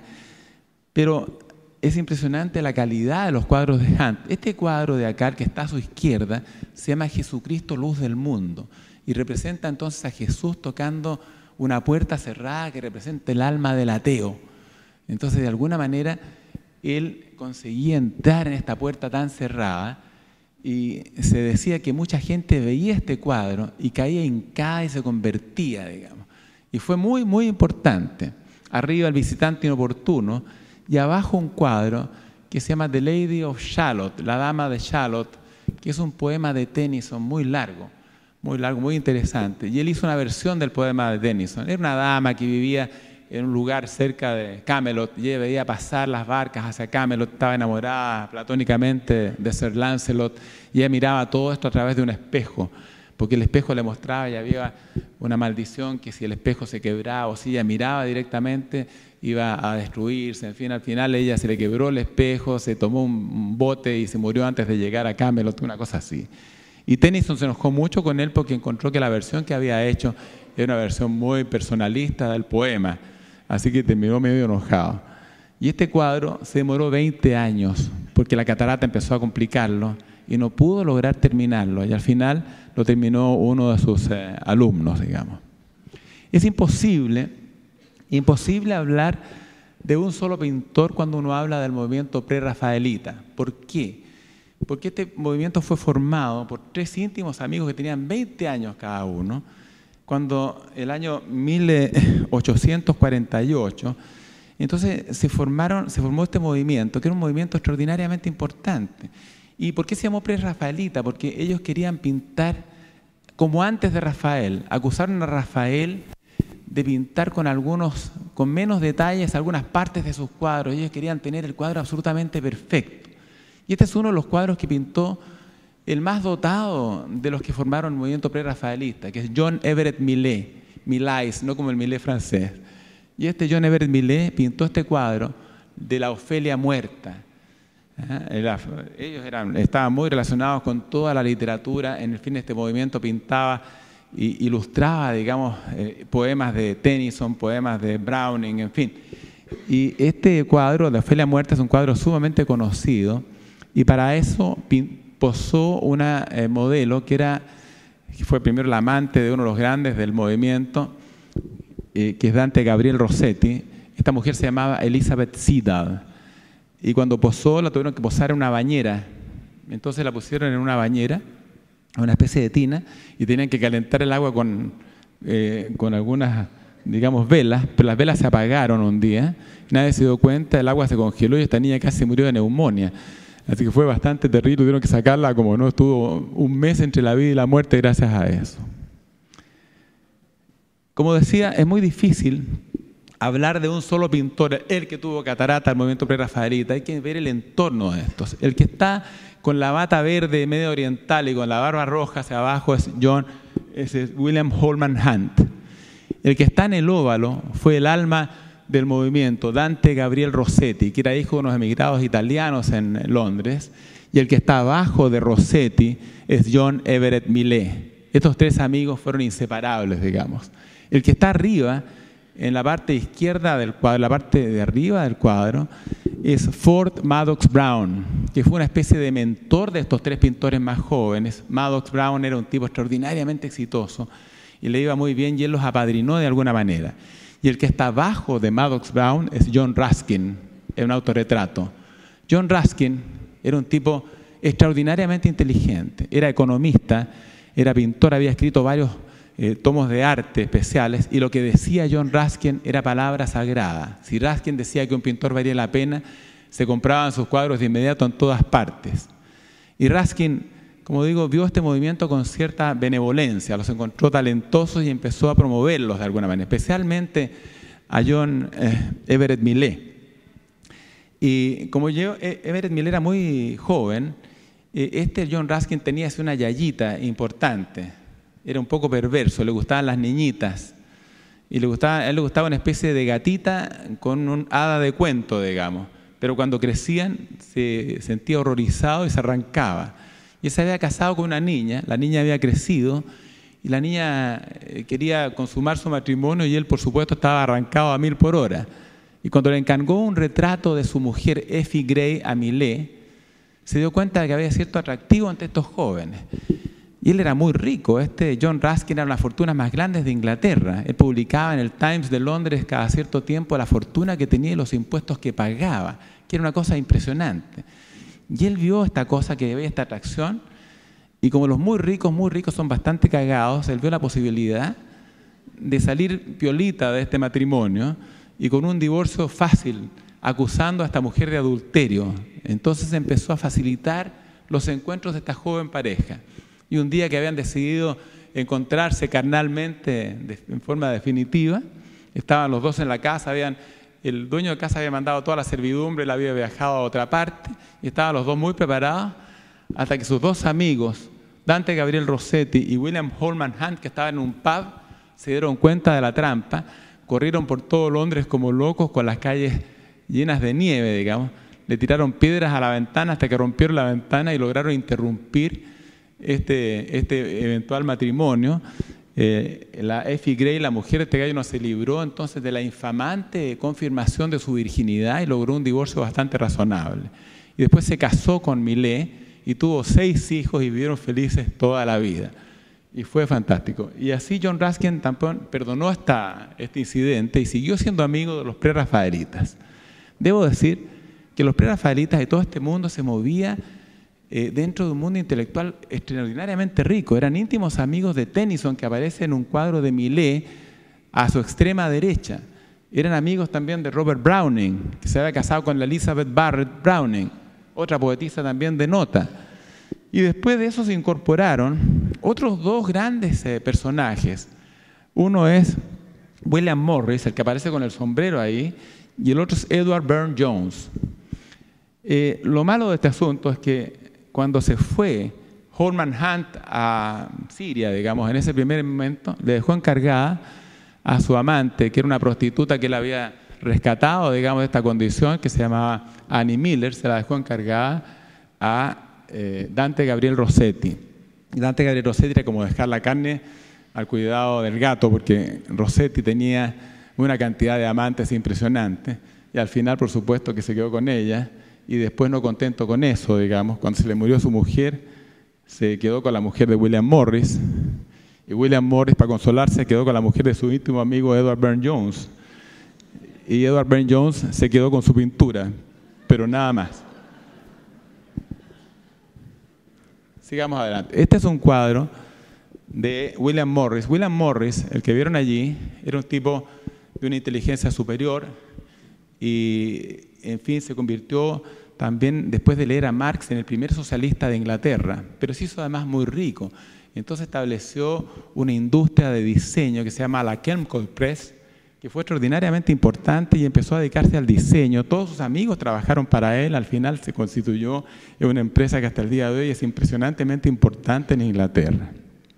pero es impresionante la calidad de los cuadros de Hunt. Este cuadro de acá, que está a su izquierda, se llama Jesucristo, luz del mundo, y representa entonces a Jesús tocando una puerta cerrada que representa el alma del ateo. Entonces, de alguna manera, él conseguía entrar en esta puerta tan cerrada y se decía que mucha gente veía este cuadro y caía hincada y se convertía, digamos. Y fue muy, muy importante. Arriba el visitante inoportuno y abajo un cuadro que se llama The Lady of Shalott, la dama de Shalott, que es un poema de Tennyson muy largo, muy largo, muy interesante. Y él hizo una versión del poema de Tennyson. Era una dama que vivía en un lugar cerca de Camelot y ella veía pasar las barcas hacia Camelot, estaba enamorada platónicamente de Sir Lancelot y ella miraba todo esto a través de un espejo, porque el espejo le mostraba y había una maldición que si el espejo se quebraba o si ella miraba directamente iba a destruirse. En fin, al final ella se le quebró el espejo, se tomó un bote y se murió antes de llegar a Camelot, una cosa así. Y Tennyson se enojó mucho con él porque encontró que la versión que había hecho era una versión muy personalista del poema, así que terminó medio enojado. Y este cuadro se demoró veinte años porque la catarata empezó a complicarlo y no pudo lograr terminarlo, y al final lo terminó uno de sus eh, alumnos, digamos. Es imposible, imposible hablar de un solo pintor cuando uno habla del movimiento prerrafaelita. ¿Por qué? Porque este movimiento fue formado por tres íntimos amigos que tenían veinte años cada uno, cuando el año mil ochocientos cuarenta y ocho, entonces se, formaron, se formó este movimiento, que era un movimiento extraordinariamente importante. ¿Y por qué se llamó prerrafaelita? Porque ellos querían pintar como antes de Rafael. Acusaron a Rafael de pintar con algunos, con menos detalles algunas partes de sus cuadros. Ellos querían tener el cuadro absolutamente perfecto. Y este es uno de los cuadros que pintó el más dotado de los que formaron el movimiento prerrafaelista, que es John Everett Millais, Millais, no como el Millet francés. Y este John Everett Millais pintó este cuadro de la Ofelia muerta. Era, ellos eran, estaban muy relacionados con toda la literatura. En el fin, este movimiento pintaba e ilustraba, digamos, eh, poemas de Tennyson, poemas de Browning, en fin. Y este cuadro de Ofelia muerta es un cuadro sumamente conocido, y para eso posó una eh, modelo que era, que fue primero la amante de uno de los grandes del movimiento, eh, que es Dante Gabriel Rossetti. Esta mujer se llamaba Elizabeth Siddal. Y cuando posó, la tuvieron que posar en una bañera. Entonces la pusieron en una bañera, una especie de tina, y tenían que calentar el agua con, eh, con algunas, digamos, velas, pero las velas se apagaron un día, nadie se dio cuenta, el agua se congeló y esta niña casi murió de neumonía. Así que fue bastante terrible, tuvieron que sacarla, como no, estuvo un mes entre la vida y la muerte gracias a eso. Como decía, es muy difícil hablar de un solo pintor, el que tuvo catarata, el movimiento prerrafaelita. Hay que ver el entorno de estos. El que está con la bata verde medio oriental y con la barba roja hacia abajo es John, es William Holman Hunt. El que está en el óvalo fue el alma del movimiento, Dante Gabriel Rossetti, que era hijo de unos emigrados italianos en Londres, y el que está abajo de Rossetti es John Everett Millais. Estos tres amigos fueron inseparables, digamos. El que está arriba, en la parte izquierda del cuadro, la parte de arriba del cuadro, es Ford Madox Brown, que fue una especie de mentor de estos tres pintores más jóvenes. Madox Brown era un tipo extraordinariamente exitoso y le iba muy bien y él los apadrinó de alguna manera. Y el que está abajo de Madox Brown es John Ruskin, en un autorretrato. John Ruskin era un tipo extraordinariamente inteligente, era economista, era pintor, había escrito varios Eh, tomos de arte especiales, y lo que decía John Ruskin era palabra sagrada. Si Ruskin decía que un pintor valía la pena, se compraban sus cuadros de inmediato en todas partes. Y Ruskin, como digo, vio este movimiento con cierta benevolencia, los encontró talentosos y empezó a promoverlos de alguna manera, especialmente a John eh, Everett Millais. Y como yo, eh, Everett Millais era muy joven, eh, este John Ruskin tenía así una yayita importante. Era un poco perverso, le gustaban las niñitas y le gustaba, a él le gustaba una especie de gatita con un hada de cuento, digamos, pero cuando crecían se sentía horrorizado y se arrancaba. Y él se había casado con una niña, la niña había crecido y la niña quería consumar su matrimonio y él, por supuesto, estaba arrancado a mil por hora. Y cuando le encargó un retrato de su mujer Effie Gray a Millais, se dio cuenta de que había cierto atractivo ante estos jóvenes. Y él era muy rico. Este John Ruskin era una de las fortunas más grandes de Inglaterra. Él publicaba en el Times de Londres cada cierto tiempo la fortuna que tenía y los impuestos que pagaba, que era una cosa impresionante. Y él vio esta cosa, que veía esta atracción, y como los muy ricos, muy ricos son bastante cagados, él vio la posibilidad de salir piolita de este matrimonio y con un divorcio fácil, acusando a esta mujer de adulterio. Entonces empezó a facilitar los encuentros de esta joven pareja. Y un día que habían decidido encontrarse carnalmente de, en forma definitiva, estaban los dos en la casa, habían, el dueño de casa había mandado toda la servidumbre, él había viajado a otra parte, y estaban los dos muy preparados, hasta que sus dos amigos, Dante Gabriel Rossetti y William Holman Hunt, que estaban en un pub, se dieron cuenta de la trampa, corrieron por todo Londres como locos con las calles llenas de nieve, digamos, le tiraron piedras a la ventana hasta que rompieron la ventana y lograron interrumpir Este, este eventual matrimonio. Eh, la Effie Gray, la mujer de este gallo, no se libró entonces de la infamante confirmación de su virginidad y logró un divorcio bastante razonable. Y después se casó con Millet y tuvo seis hijos y vivieron felices toda la vida. Y fue fantástico. Y así John Ruskin tampoco perdonó esta, este incidente y siguió siendo amigo de los prerrafaelitas. Debo decir que los prerrafaelitas y todo este mundo se movía Eh, dentro de un mundo intelectual extraordinariamente rico. Eran íntimos amigos de Tennyson, que aparece en un cuadro de Millet a su extrema derecha. Eran amigos también de Robert Browning, que se había casado con la Elizabeth Barrett Browning, otra poetisa también de nota. Y después de eso se incorporaron otros dos grandes eh, personajes. Uno es William Morris, el que aparece con el sombrero ahí, y el otro es Edward Burne-Jones. Eh, lo malo de este asunto es que cuando se fue Holman Hunt a Siria, digamos, en ese primer momento, le dejó encargada a su amante, que era una prostituta que él había rescatado, digamos, de esta condición, que se llamaba Annie Miller, se la dejó encargada a eh, Dante Gabriel Rossetti. Y Dante Gabriel Rossetti era como dejar la carne al cuidado del gato, porque Rossetti tenía una cantidad de amantes impresionante, y al final, por supuesto, que se quedó con ella. Y después, no contento con eso, digamos, cuando se le murió su mujer, se quedó con la mujer de William Morris. Y William Morris, para consolarse, quedó con la mujer de su íntimo amigo Edward Burne-Jones. Y Edward Burne-Jones se quedó con su pintura, pero nada más. Sigamos adelante. Este es un cuadro de William Morris. William Morris, el que vieron allí, era un tipo de una inteligencia superior y, en fin, se convirtió también, después de leer a Marx, en el primer socialista de Inglaterra, pero se hizo además muy rico. Entonces estableció una industria de diseño que se llama la Kelmscott Press, que fue extraordinariamente importante y empezó a dedicarse al diseño. Todos sus amigos trabajaron para él, al final se constituyó en una empresa que hasta el día de hoy es impresionantemente importante en Inglaterra.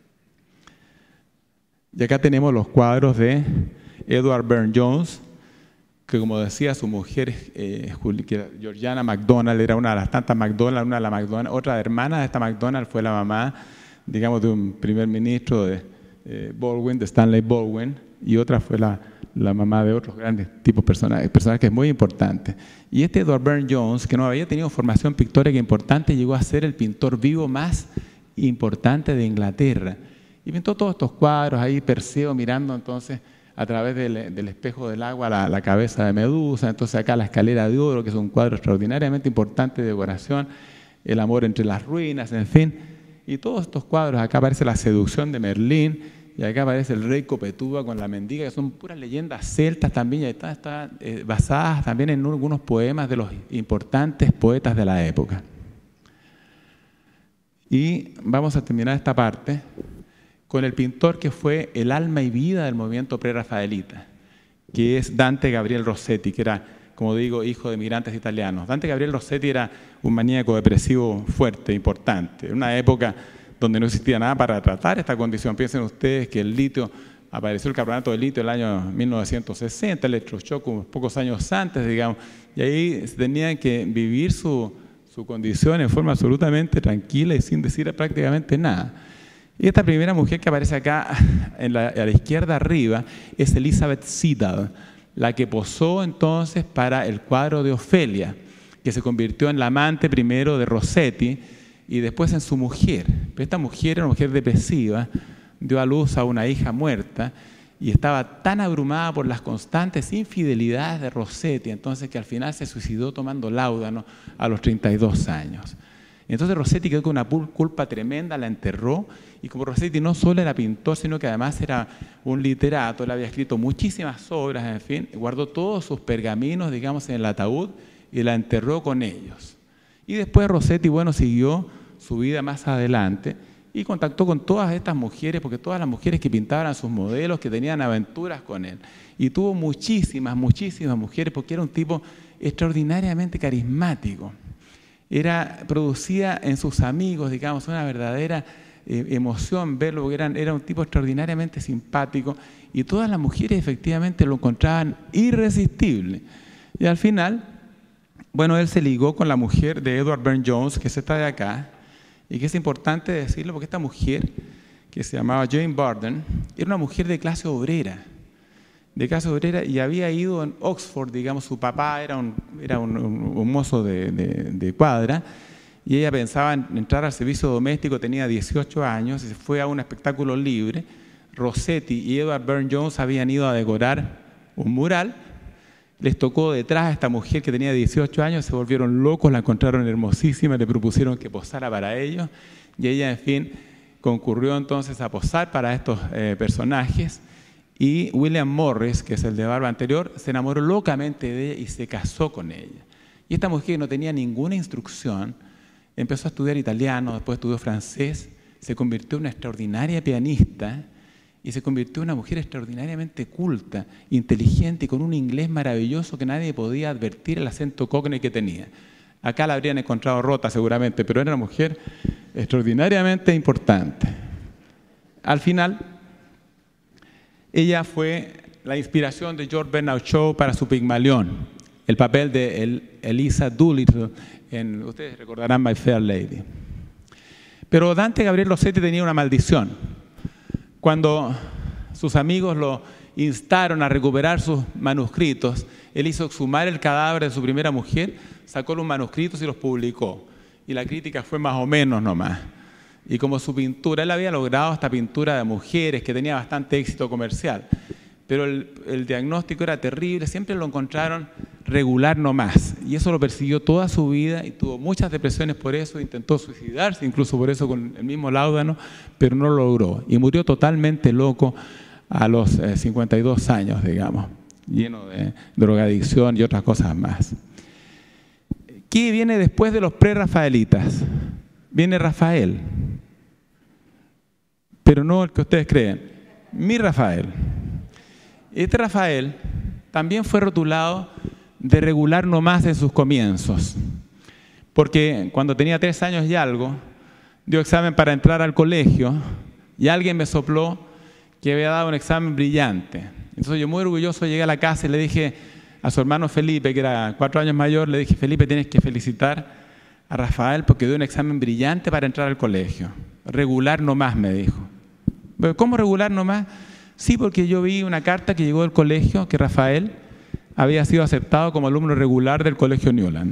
Y acá tenemos los cuadros de Edward Burne-Jones, que, como decía, su mujer, eh, Georgiana MacDonald, era una de las tantas MacDonald, una de las MacDonald, otra hermana de esta MacDonald fue la mamá, digamos, de un primer ministro de eh, Baldwin, de Stanley Baldwin, y otra fue la, la mamá de otros grandes tipos de personajes, personajes muy importantes. Y este Edward Burne-Jones, que no había tenido formación pictórica importante, llegó a ser el pintor vivo más importante de Inglaterra. Y pintó todos estos cuadros, ahí Perseo mirando entonces a través del, del espejo del agua la, la cabeza de Medusa, entonces acá la escalera de oro, que es un cuadro extraordinariamente importante de decoración, el amor entre las ruinas, en fin. Y todos estos cuadros, acá aparece la seducción de Merlín, y acá aparece el rey Copetúa con la mendiga, que son puras leyendas celtas también, y están está, eh, basadas también en algunos poemas de los importantes poetas de la época. Y vamos a terminar esta parte con el pintor que fue el alma y vida del movimiento prerrafaelita, que es Dante Gabriel Rossetti, que era, como digo, hijo de migrantes italianos. Dante Gabriel Rossetti era un maníaco depresivo fuerte, importante. En una época donde no existía nada para tratar esta condición. Piensen ustedes que el litio, apareció el carbonato de litio en el año mil novecientos sesenta, el electroshock unos pocos años antes, digamos, y ahí tenían que vivir su, su condición en forma absolutamente tranquila y sin decir prácticamente nada. Y esta primera mujer que aparece acá en la, a la izquierda arriba es Elizabeth Siddal, la que posó entonces para el cuadro de Ofelia, que se convirtió en la amante primero de Rossetti, y después en su mujer. Pero esta mujer era una mujer depresiva, dio a luz a una hija muerta y estaba tan abrumada por las constantes infidelidades de Rossetti, entonces que al final se suicidó tomando láudano a los treinta y dos años. Entonces Rossetti quedó con una culpa tremenda, la enterró, y como Rossetti no solo era pintor, sino que además era un literato, él había escrito muchísimas obras, en fin, guardó todos sus pergaminos, digamos, en el ataúd y la enterró con ellos. Y después Rossetti, bueno, siguió su vida más adelante y contactó con todas estas mujeres, porque todas las mujeres que pintaban a sus modelos, que tenían aventuras con él. Y tuvo muchísimas, muchísimas mujeres, porque era un tipo extraordinariamente carismático. Era, producía en sus amigos, digamos, una verdadera eh, emoción verlo, porque eran, era un tipo extraordinariamente simpático, y todas las mujeres efectivamente lo encontraban irresistible. Y al final, bueno, él se ligó con la mujer de Edward Burne-Jones, que es esta de acá, y que es importante decirlo porque esta mujer, que se llamaba Jane Burden, era una mujer de clase obrera, de clase obrera, y había ido en Oxford, digamos, su papá era un, era un, un, un mozo de, de, de cuadra, y ella pensaba en entrar al servicio doméstico, tenía dieciocho años, y se fue a un espectáculo libre. Rossetti y Edward Burne-Jones habían ido a decorar un mural, les tocó detrás a esta mujer que tenía dieciocho años, se volvieron locos, la encontraron hermosísima, le propusieron que posara para ellos, y ella, en fin, concurrió entonces a posar para estos eh, personajes, y William Morris, que es el de barba anterior, se enamoró locamente de ella y se casó con ella. Y esta mujer, que no tenía ninguna instrucción, empezó a estudiar italiano, después estudió francés, se convirtió en una extraordinaria pianista, y se convirtió en una mujer extraordinariamente culta, inteligente y con un inglés maravilloso que nadie podía advertir el acento cockney que tenía. Acá la habrían encontrado rota seguramente, pero era una mujer extraordinariamente importante. Al final, ella fue la inspiración de George Bernard Shaw para su Pigmalión, el papel de el, Eliza Doolittle en, ustedes recordarán, My Fair Lady. Pero Dante Gabriel Rossetti tenía una maldición. Cuando sus amigos lo instaron a recuperar sus manuscritos, él hizo exhumar el cadáver de su primera mujer, sacó los manuscritos y los publicó. Y la crítica fue más o menos nomás. Y como su pintura, él había logrado esta pintura de mujeres que tenía bastante éxito comercial, pero el, el diagnóstico era terrible, siempre lo encontraron regular nomás. Y eso lo persiguió toda su vida y tuvo muchas depresiones por eso, intentó suicidarse incluso por eso con el mismo láudano, pero no lo logró. Y murió totalmente loco a los eh, cincuenta y dos años, digamos, lleno de drogadicción y otras cosas más. ¿Qué viene después de los pre-rafaelitas? Viene Rafael, pero no el que ustedes creen, mi Rafael. Este Rafael también fue rotulado de regular nomás en sus comienzos, porque cuando tenía tres años y algo, dio examen para entrar al colegio y alguien me sopló que había dado un examen brillante. Entonces yo muy orgulloso llegué a la casa y le dije a su hermano Felipe, que era cuatro años mayor, le dije: Felipe, tienes que felicitar a Rafael porque dio un examen brillante para entrar al colegio. Regular nomás, me dijo. ¿Cómo regular nomás? Sí, porque yo vi una carta que llegó del colegio que Rafael había sido aceptado como alumno regular del colegio Newland.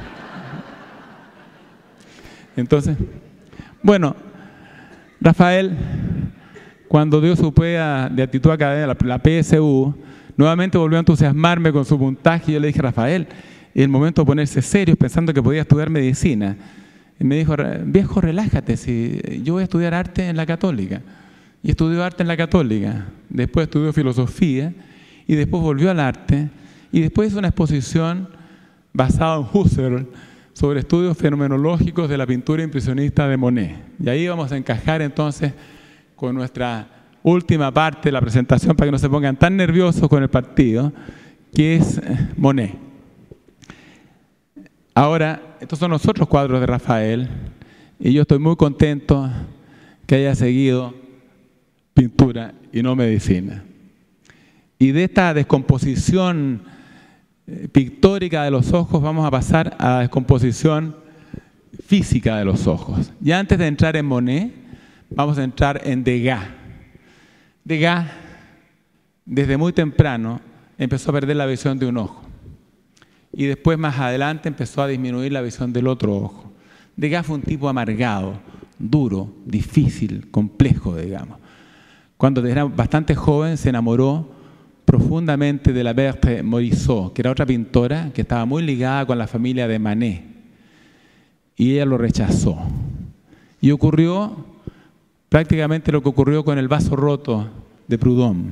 Entonces, bueno, Rafael, cuando dio su prueba de actitud académica, la P S U, nuevamente volvió a entusiasmarme con su puntaje y yo le dije: Rafael, es el momento de ponerse serio, pensando que podía estudiar medicina. Y me dijo: viejo, relájate, si yo voy a estudiar arte en la Católica. Y estudió arte en la Católica, después estudió filosofía y después volvió al arte y después hizo una exposición basada en Husserl sobre estudios fenomenológicos de la pintura impresionista de Monet. Y ahí vamos a encajar entonces con nuestra última parte de la presentación para que no se pongan tan nerviosos con el partido, que es Monet. Ahora, estos son los otros cuadros de Rafael y yo estoy muy contento que haya seguido pintura y no medicina. Y de esta descomposición pictórica de los ojos vamos a pasar a la descomposición física de los ojos. Y antes de entrar en Monet, vamos a entrar en Degas. Degas, desde muy temprano, empezó a perder la visión de un ojo. Y después, más adelante, empezó a disminuir la visión del otro ojo. Degas fue un tipo amargado, duro, difícil, complejo, digamos. Cuando era bastante joven se enamoró profundamente de la Berthe Morisot, que era otra pintora que estaba muy ligada con la familia de Manet. Y ella lo rechazó. Y ocurrió prácticamente lo que ocurrió con el vaso roto de Proudhon.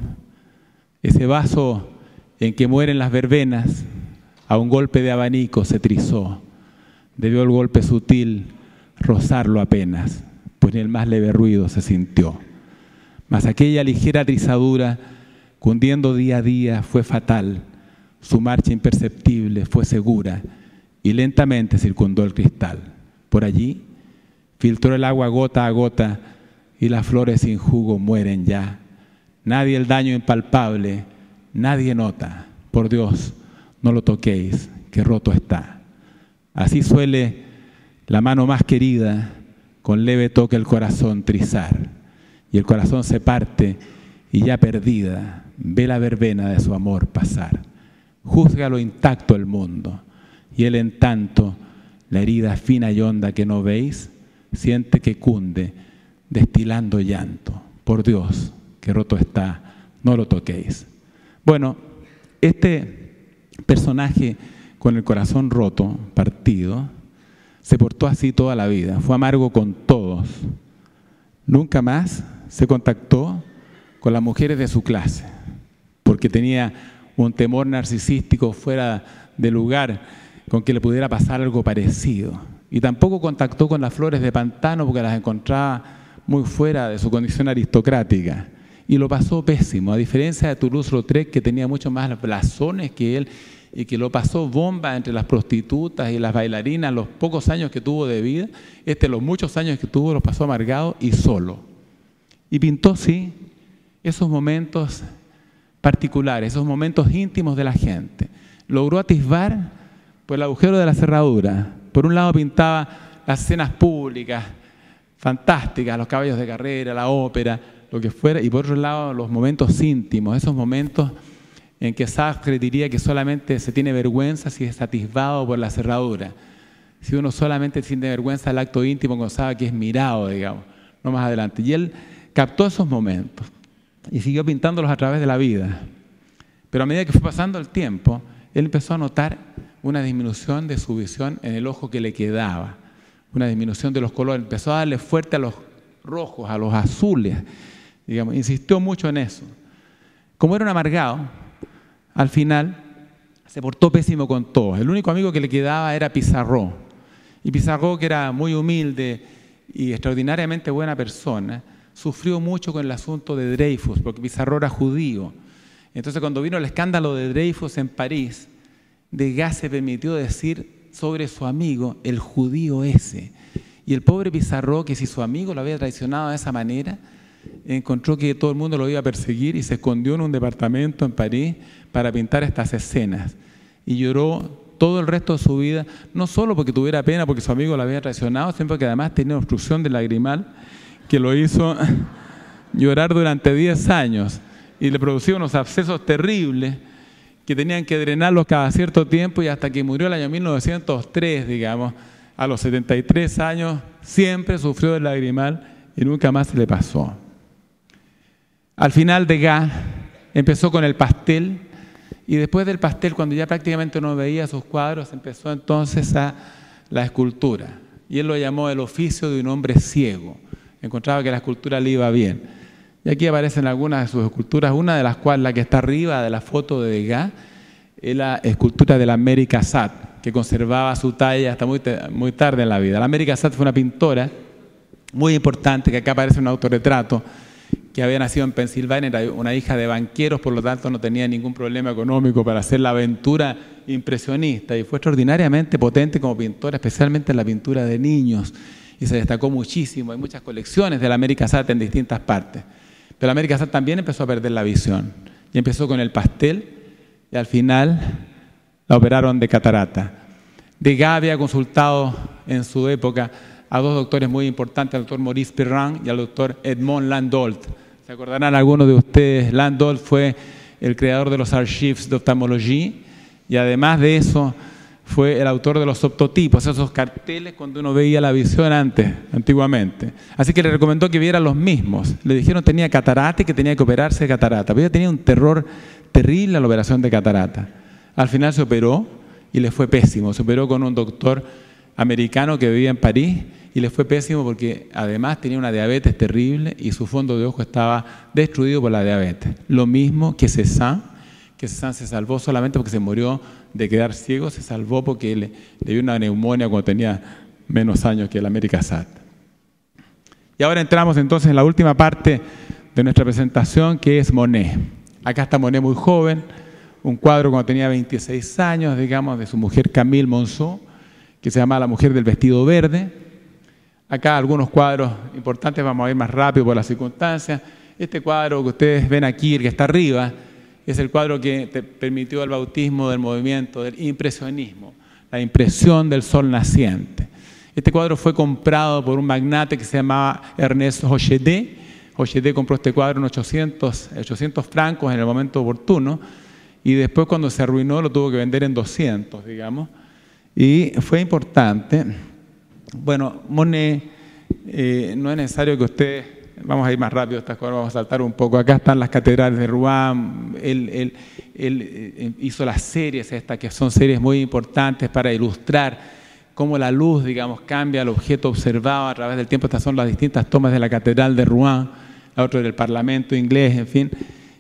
Ese vaso en que mueren las verbenas, a un golpe de abanico se trizó. Debió el golpe sutil rozarlo apenas, pues ni el más leve ruido se sintió. Mas aquella ligera trizadura, cundiendo día a día, fue fatal. Su marcha imperceptible fue segura y lentamente circundó el cristal. Por allí filtró el agua gota a gota y las flores sin jugo mueren ya. Nadie el daño impalpable, nadie nota. Por Dios, no lo toquéis, que roto está. Así suele la mano más querida con leve toque el corazón trizar. Y el corazón se parte y ya perdida ve la verbena de su amor pasar. Juzga lo intacto el mundo y él en tanto la herida fina y honda que no veis siente que cunde destilando llanto. Por Dios, que roto está, no lo toquéis. Bueno, este personaje con el corazón roto, partido, se portó así toda la vida, fue amargo con todos. Nunca más se contactó con las mujeres de su clase, porque tenía un temor narcisístico fuera de lugar con que le pudiera pasar algo parecido. Y tampoco contactó con las flores de pantano porque las encontraba muy fuera de su condición aristocrática. Y lo pasó pésimo, a diferencia de Toulouse-Lautrec, que tenía mucho más blasones que él y que lo pasó bomba entre las prostitutas y las bailarinas los pocos años que tuvo de vida. Este, los muchos años que tuvo, los pasó amargado y solo. Y pintó, sí, esos momentos particulares, esos momentos íntimos de la gente. Logró atisbar por el agujero de la cerradura. Por un lado pintaba las escenas públicas, fantásticas, los caballos de carrera, la ópera, lo que fuera, y por otro lado los momentos íntimos, esos momentos en que Sartre diría que solamente se tiene vergüenza si es atisbado por la cerradura. Si uno solamente siente vergüenza del acto íntimo cuando sabe que es mirado, digamos, no más adelante. Y él captó esos momentos y siguió pintándolos a través de la vida. Pero a medida que fue pasando el tiempo, él empezó a notar una disminución de su visión en el ojo que le quedaba, una disminución de los colores. Empezó a darle fuerte a los rojos, a los azules, digamos, insistió mucho en eso. Como era un amargado, al final se portó pésimo con todos. El único amigo que le quedaba era Pissarro. Y Pissarro, que era muy humilde y extraordinariamente buena persona, sufrió mucho con el asunto de Dreyfus, porque Pissarro era judío. Entonces, cuando vino el escándalo de Dreyfus en París, Degas se permitió decir sobre su amigo, el judío ese. Y el pobre Pissarro, que si su amigo lo había traicionado de esa manera, encontró que todo el mundo lo iba a perseguir y se escondió en un departamento en París para pintar estas escenas. Y lloró todo el resto de su vida, no solo porque tuviera pena porque su amigo lo había traicionado, sino porque además tenía una obstrucción del lagrimal que lo hizo llorar durante diez años y le producía unos abscesos terribles que tenían que drenarlos cada cierto tiempo, y hasta que murió el año mil novecientos tres, digamos, a los setenta y tres años, siempre sufrió del lagrimal y nunca más se le pasó. Al final Degas empezó con el pastel, y después del pastel, cuando ya prácticamente no veía sus cuadros, empezó entonces a la escultura. Y él lo llamó el oficio de un hombre ciego. Encontraba que la escultura le iba bien. Y aquí aparecen algunas de sus esculturas, una de las cuales, la que está arriba de la foto de Degas, es la escultura de la Mary Cassatt, que conservaba su talla hasta muy, muy tarde en la vida. La Mary Cassatt fue una pintora muy importante, que acá aparece un autorretrato, que había nacido en Pensilvania, era una hija de banqueros, por lo tanto no tenía ningún problema económico para hacer la aventura impresionista, y fue extraordinariamente potente como pintora, especialmente en la pintura de niños, y se destacó muchísimo. Hay muchas colecciones de la Mary Cassatt en distintas partes. Pero la Mary Cassatt también empezó a perder la visión, y empezó con el pastel, y al final la operaron de catarata. Degas había consultado en su época a dos doctores muy importantes, al doctor Maurice Perrin y al doctor Edmond Landolt. ¿Se acordarán algunos de ustedes? Landolt fue el creador de los Archives d'Ophtalmologie, y además de eso fue el autor de los optotipos, esos carteles cuando uno veía la visión antes, antiguamente. Así que le recomendó que viera los mismos. Le dijeron que tenía catarata y que tenía que operarse de catarata. Pero ella tenía un terror terrible a la operación de catarata. Al final se operó y le fue pésimo. Se operó con un doctor americano que vivía en París y le fue pésimo porque además tenía una diabetes terrible y su fondo de ojo estaba destruido por la diabetes. Lo mismo que Cézanne, que Cézanne se salvó solamente porque se murió de quedar ciego, se salvó porque le, le dio una neumonía cuando tenía menos años que el América Sat. Y ahora entramos entonces en la última parte de nuestra presentación, que es Monet. Acá está Monet muy joven, un cuadro cuando tenía veintiséis años, digamos, de su mujer Camille Monceau, que se llama La mujer del vestido verde. Acá algunos cuadros importantes, vamos a ir más rápido por las circunstancias. Este cuadro que ustedes ven aquí, el que está arriba, es el cuadro que te permitió el bautismo del movimiento del impresionismo, la impresión del sol naciente. Este cuadro fue comprado por un magnate que se llamaba Ernest Hochet. Hochet compró este cuadro en ochocientos francos en el momento oportuno y después cuando se arruinó lo tuvo que vender en doscientos, digamos. Y fue importante. Bueno, Monet, eh, no es necesario que ustedes... Vamos a ir más rápido, estas cosas, vamos a saltar un poco. Acá están las catedrales de Rouen. Él, él, él hizo las series estas, que son series muy importantes para ilustrar cómo la luz, digamos, cambia el objeto observado a través del tiempo. Estas son las distintas tomas de la catedral de Rouen, la otra del Parlamento inglés, en fin.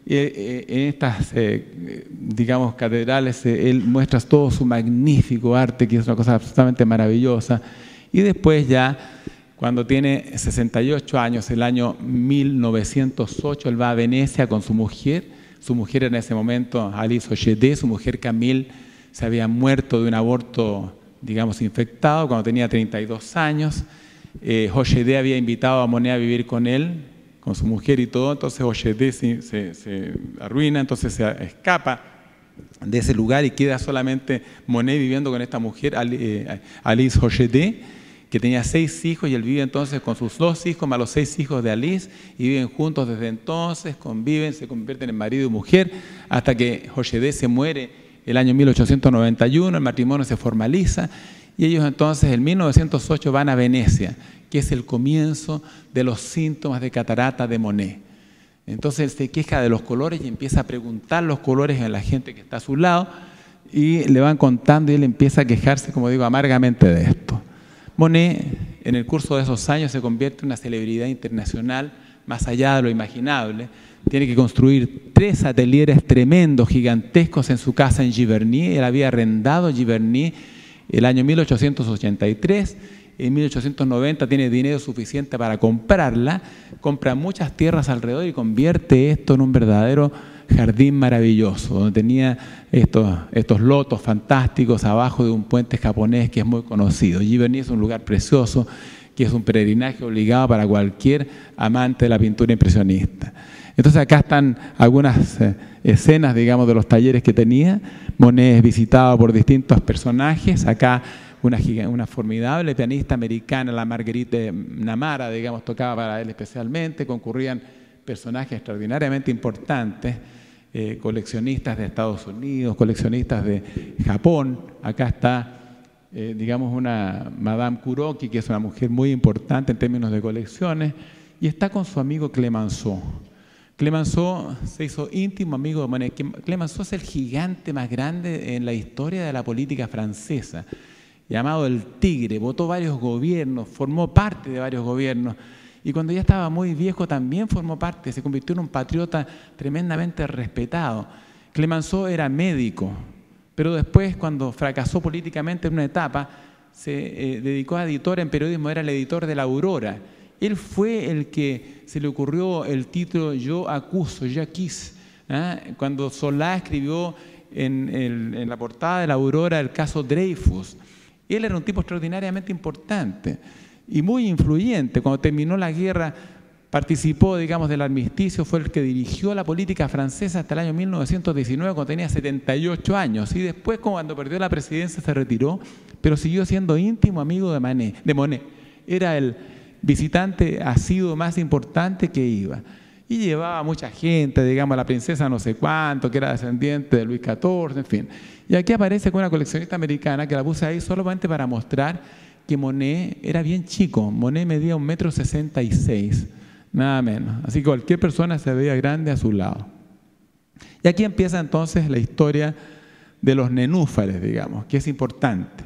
En estas, eh, digamos, catedrales, él muestra todo su magnífico arte, que es una cosa absolutamente maravillosa. Y después ya... Cuando tiene sesenta y ocho años, el año mil novecientos ocho, él va a Venecia con su mujer. Su mujer en ese momento, Alice Hochet, su mujer Camille, se había muerto de un aborto, digamos, infectado cuando tenía treinta y dos años. Eh, Hochet había invitado a Monet a vivir con él, con su mujer y todo. Entonces Hochet se, se, se arruina, entonces se escapa de ese lugar y queda solamente Monet viviendo con esta mujer, Alice Hochet, que tenía seis hijos y él vive entonces con sus dos hijos más los seis hijos de Alice y viven juntos desde entonces, conviven, se convierten en marido y mujer hasta que Hochet se muere el año mil ochocientos noventa y uno, el matrimonio se formaliza y ellos entonces en mil novecientos ocho van a Venecia, que es el comienzo de los síntomas de catarata de Monet. Entonces él se queja de los colores y empieza a preguntar los colores a la gente que está a su lado y le van contando y él empieza a quejarse, como digo, amargamente de esto. Monet, en el curso de esos años, se convierte en una celebridad internacional, más allá de lo imaginable. Tiene que construir tres atelieres tremendos, gigantescos en su casa en Giverny. Él había arrendado Giverny el año mil ochocientos ochenta y tres. En mil ochocientos noventa tiene dinero suficiente para comprarla, compra muchas tierras alrededor y convierte esto en un verdadero jardín maravilloso, donde tenía estos, estos lotos fantásticos abajo de un puente japonés que es muy conocido. Giverny es un lugar precioso, que es un peregrinaje obligado para cualquier amante de la pintura impresionista. Entonces acá están algunas eh, escenas, digamos, de los talleres que tenía. Monet es visitado por distintos personajes. Acá una, una formidable pianista americana, la Marguerite Namara, digamos, tocaba para él especialmente. Concurrían personajes extraordinariamente importantes, eh, coleccionistas de Estados Unidos, coleccionistas de Japón. Acá está, eh, digamos, una Madame Kuroki, que es una mujer muy importante en términos de colecciones, y está con su amigo Clemenceau. Clemenceau se hizo íntimo amigo de Monet. Clemenceau es el gigante más grande en la historia de la política francesa, llamado el Tigre. Votó varios gobiernos, formó parte de varios gobiernos. Y cuando ya estaba muy viejo también formó parte, se convirtió en un patriota tremendamente respetado. Clemenceau era médico, pero después, cuando fracasó políticamente en una etapa, se eh, dedicó a editor en periodismo, era el editor de La Aurora. Él fue el que se le ocurrió el título Yo acuso, j'accuse, ¿eh? Cuando Solá escribió en, el, en la portada de La Aurora el caso Dreyfus. Él era un tipo extraordinariamente importante y muy influyente. Cuando terminó la guerra, participó, digamos, del armisticio, fue el que dirigió la política francesa hasta el año mil novecientos diecinueve, cuando tenía setenta y ocho años. Y después, cuando perdió la presidencia, se retiró, pero siguió siendo íntimo amigo de, Manet, de Monet. Era el visitante asiduo más importante que iba. y llevaba a mucha gente, digamos, a la princesa no sé cuánto, que era descendiente de Luis catorce, en fin. Y aquí aparece con una coleccionista americana que la puse ahí solamente para mostrar que Monet era bien chico. Monet medía un metro sesenta y seis, nada menos. Así que cualquier persona se veía grande a su lado. Y aquí empieza entonces la historia de los nenúfares, digamos, que es importante.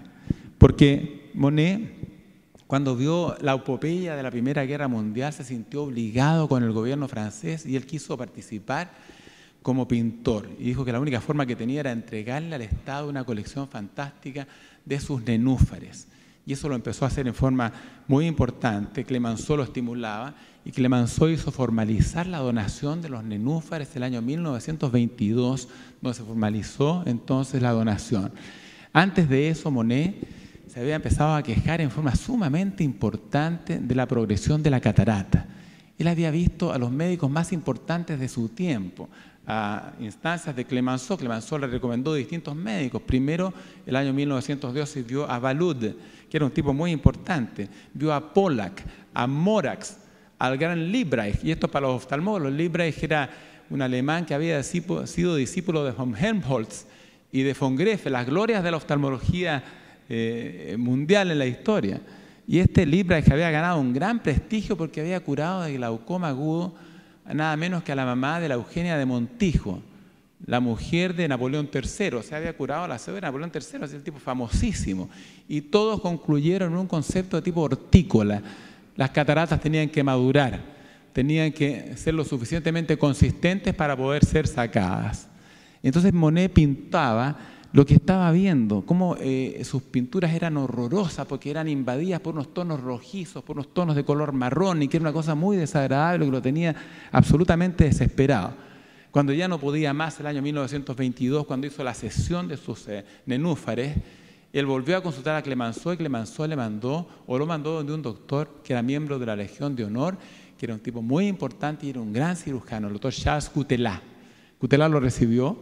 Porque Monet, cuando vio la epopeya de la Primera Guerra Mundial, se sintió obligado con el gobierno francés y él quiso participar como pintor. Y dijo que la única forma que tenía era entregarle al Estado una colección fantástica de sus nenúfares. Y eso lo empezó a hacer en forma muy importante. Clemenceau lo estimulaba y Clemenceau hizo formalizar la donación de los nenúfares el año mil novecientos veintidós, donde se formalizó entonces la donación. Antes de eso, Monet se había empezado a quejar en forma sumamente importante de la progresión de la catarata. Él había visto a los médicos más importantes de su tiempo, a instancias de Clemenceau. Clemenceau le recomendó distintos médicos. Primero, el año mil novecientos doce, vio a Balud, que era un tipo muy importante. Vio a Pollack, a Morax, al gran Liebreich. Y esto para los oftalmólogos. Liebreich era un alemán que había sido discípulo de von Helmholtz y de von Graefe, las glorias de la oftalmología eh, mundial en la historia. Y este Liebreich había ganado un gran prestigio porque había curado de glaucoma agudo nada menos que a la mamá de la Eugenia de Montijo, la mujer de Napoleón tercero. Se había curado la ceguera de Napoleón tercero, es el tipo famosísimo. Y todos concluyeron en un concepto de tipo hortícola. Las cataratas tenían que madurar, tenían que ser lo suficientemente consistentes para poder ser sacadas. Entonces Monet pintaba lo que estaba viendo, cómo eh, sus pinturas eran horrorosas porque eran invadidas por unos tonos rojizos, por unos tonos de color marrón, y que era una cosa muy desagradable que lo tenía absolutamente desesperado. Cuando ya no podía más, el año mil novecientos veintidós, cuando hizo la cesión de sus eh, nenúfares, él volvió a consultar a Clemenceau y Clemenceau le mandó, o lo mandó donde un doctor que era miembro de la Legión de Honor, que era un tipo muy importante y era un gran cirujano, el doctor Charles Coutelas. Coutelas lo recibió,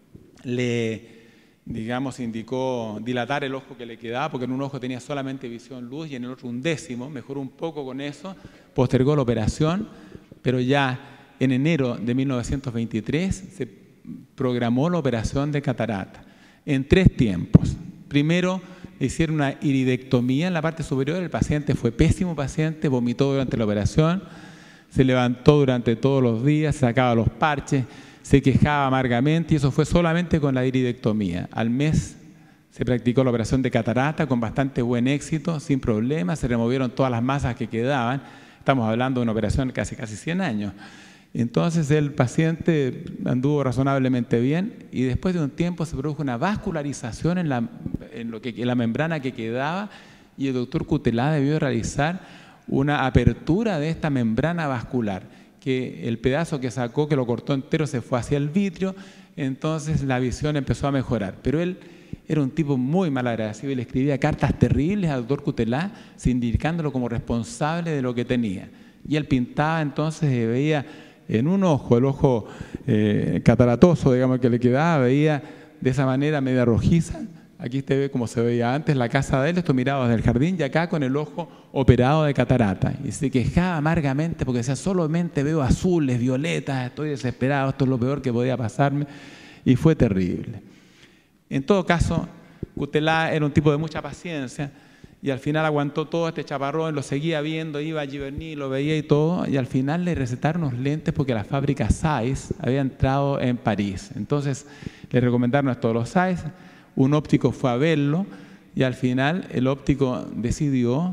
le digamos, indicó dilatar el ojo que le quedaba, porque en un ojo tenía solamente visión luz y en el otro un décimo. Mejoró un poco con eso, postergó la operación, pero ya en enero de mil novecientos veintitrés se programó la operación de catarata en tres tiempos. Primero, le hicieron una iridectomía en la parte superior. El paciente fue pésimo paciente, vomitó durante la operación, se levantó durante todos los días, se sacaba los parches, se quejaba amargamente, y eso fue solamente con la iridectomía. Al mes se practicó la operación de catarata con bastante buen éxito, sin problemas, se removieron todas las masas que quedaban. Estamos hablando de una operación de casi, casi cien años. Entonces el paciente anduvo razonablemente bien y después de un tiempo se produjo una vascularización en la, en lo que, en la membrana que quedaba, y el doctor Coutelas debió realizar una apertura de esta membrana vascular, que el pedazo que sacó, que lo cortó entero, se fue hacia el vitrio. Entonces la visión empezó a mejorar. Pero él era un tipo muy malagradecido y le escribía cartas terribles al doctor Coutelas, indicándolo como responsable de lo que tenía. Y él pintaba entonces y veía en un ojo, el ojo eh, cataratoso, digamos, que le quedaba, veía de esa manera media rojiza. Aquí usted ve cómo se veía antes la casa de él, esto miraba desde el jardín, y acá con el ojo operado de catarata. Y se quejaba amargamente porque decía, solamente veo azules, violetas, estoy desesperado, esto es lo peor que podía pasarme. Y fue terrible. En todo caso, Coutelas era un tipo de mucha paciencia y al final aguantó todo este chaparrón, lo seguía viendo, iba a Giverny, lo veía y todo, y al final le recetaron unos lentes porque la fábrica Zeiss había entrado en París. Entonces le recomendaron a todos los Zeiss. Un óptico fue a verlo y al final el óptico decidió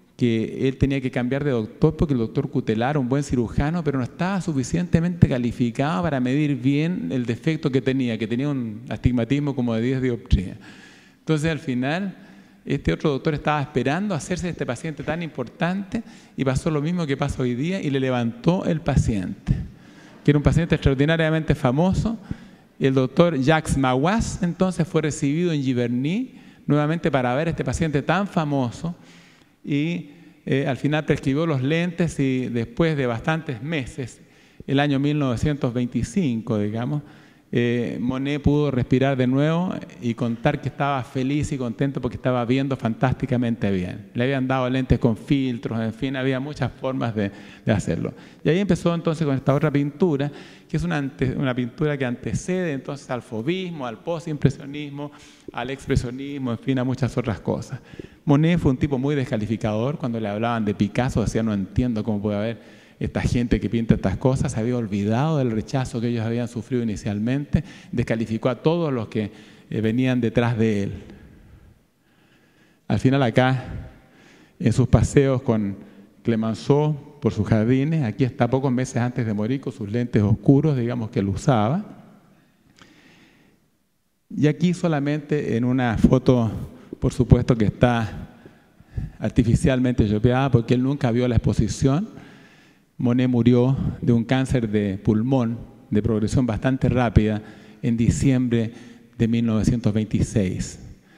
que él tenía que cambiar de doctor porque el doctor Coutelas era un buen cirujano, pero no estaba suficientemente calificado para medir bien el defecto que tenía, que tenía un astigmatismo como de diez dioptrías. Entonces al final este otro doctor estaba esperando hacerse de este paciente tan importante y pasó lo mismo que pasa hoy día y le levantó el paciente, que era un paciente extraordinariamente famoso. El doctor Jacques Mawas entonces fue recibido en Giverny nuevamente para ver a este paciente tan famoso y eh, al final prescribió los lentes, y después de bastantes meses, el año mil novecientos veinticinco, digamos, eh, Monet pudo respirar de nuevo y contar que estaba feliz y contento porque estaba viendo fantásticamente bien. Le habían dado lentes con filtros, en fin, había muchas formas de, de hacerlo. Y ahí empezó entonces con esta otra pintura, que es una, ante, una pintura que antecede entonces al fauvismo, al postimpresionismo, al expresionismo, en fin, a muchas otras cosas. Monet fue un tipo muy descalificador. Cuando le hablaban de Picasso decía, no entiendo cómo puede haber esta gente que pinta estas cosas. Se había olvidado del rechazo que ellos habían sufrido inicialmente, descalificó a todos los que eh, venían detrás de él. Al final acá, en sus paseos con Clemenceau por sus jardines, aquí está pocos meses antes de morir con sus lentes oscuros, digamos que él usaba. Y aquí solamente en una foto, por supuesto que está artificialmente chopeada porque él nunca vio la exposición. Monet murió de un cáncer de pulmón de progresión bastante rápida en diciembre de mil novecientos veintiséis.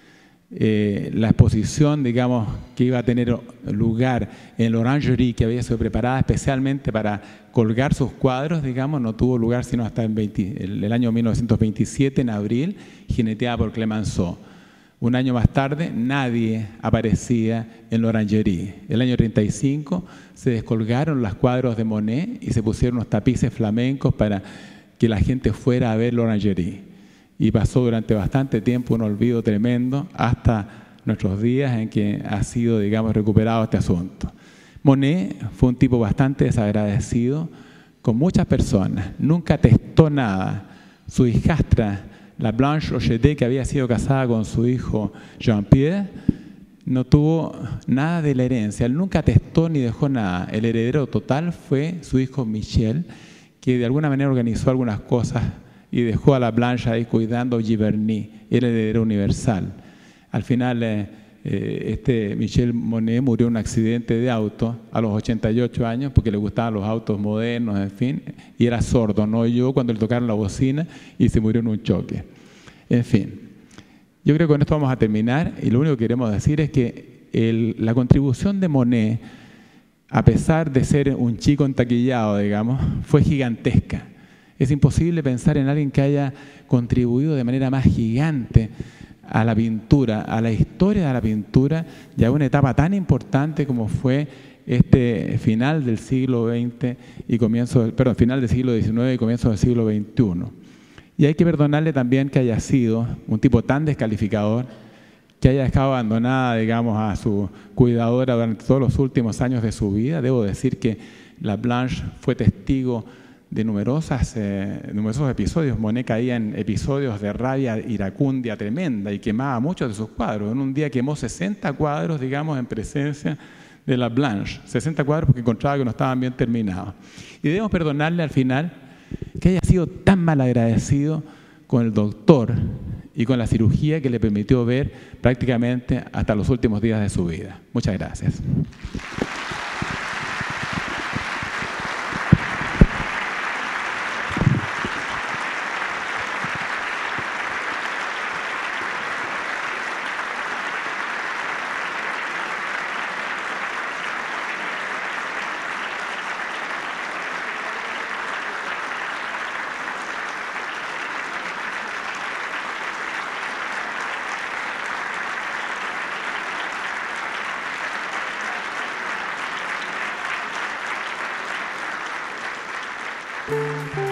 Eh, la exposición, digamos, que iba a tener lugar en la Orangerie, que había sido preparada especialmente para colgar sus cuadros, digamos, no tuvo lugar sino hasta en veinte, el, el año mil novecientos veintisiete, en abril, jineteada por Clemenceau. Un año más tarde, nadie aparecía en la Orangerie. El año treinta y cinco se descolgaron los cuadros de Monet y se pusieron unos tapices flamencos para que la gente fuera a ver la Orangerie. Y pasó durante bastante tiempo un olvido tremendo hasta nuestros días en que ha sido, digamos, recuperado este asunto. Monet fue un tipo bastante desagradecido con muchas personas. Nunca testó nada. Su hijastra, la Blanche Rochedet, que había sido casada con su hijo Jean-Pierre, no tuvo nada de la herencia. Él nunca testó ni dejó nada. El heredero total fue su hijo Michel, que de alguna manera organizó algunas cosas y dejó a la Blanche ahí cuidando Giverny, el heredero universal. Al final, eh, este Michel Monet murió en un accidente de auto a los ochenta y ocho años porque le gustaban los autos modernos, en fin, y era sordo, no oyó cuando le tocaron la bocina y se murió en un choque. En fin, yo creo que con esto vamos a terminar y lo único que queremos decir es que el, la contribución de Monet, a pesar de ser un chico entaquillado, digamos, fue gigantesca. Es imposible pensar en alguien que haya contribuido de manera más gigante a la pintura, a la historia de la pintura y a una etapa tan importante como fue este final del siglo veinte y comienzo, perdón, final del siglo diecinueve y comienzo del siglo veintiuno. Y hay que perdonarle también que haya sido un tipo tan descalificador, que haya dejado abandonada, digamos, a su cuidadora durante todos los últimos años de su vida. Debo decir que la Blanche fue testigo de numerosas, eh, numerosos episodios. Monet caía en episodios de rabia iracundia tremenda y quemaba muchos de sus cuadros. En un día quemó sesenta cuadros, digamos, en presencia de la Blanche. sesenta cuadros porque encontraba que no estaban bien terminados. Y debemos perdonarle al final que haya sido tan mal agradecido con el doctor y con la cirugía que le permitió ver prácticamente hasta los últimos días de su vida. Muchas gracias. Thank you.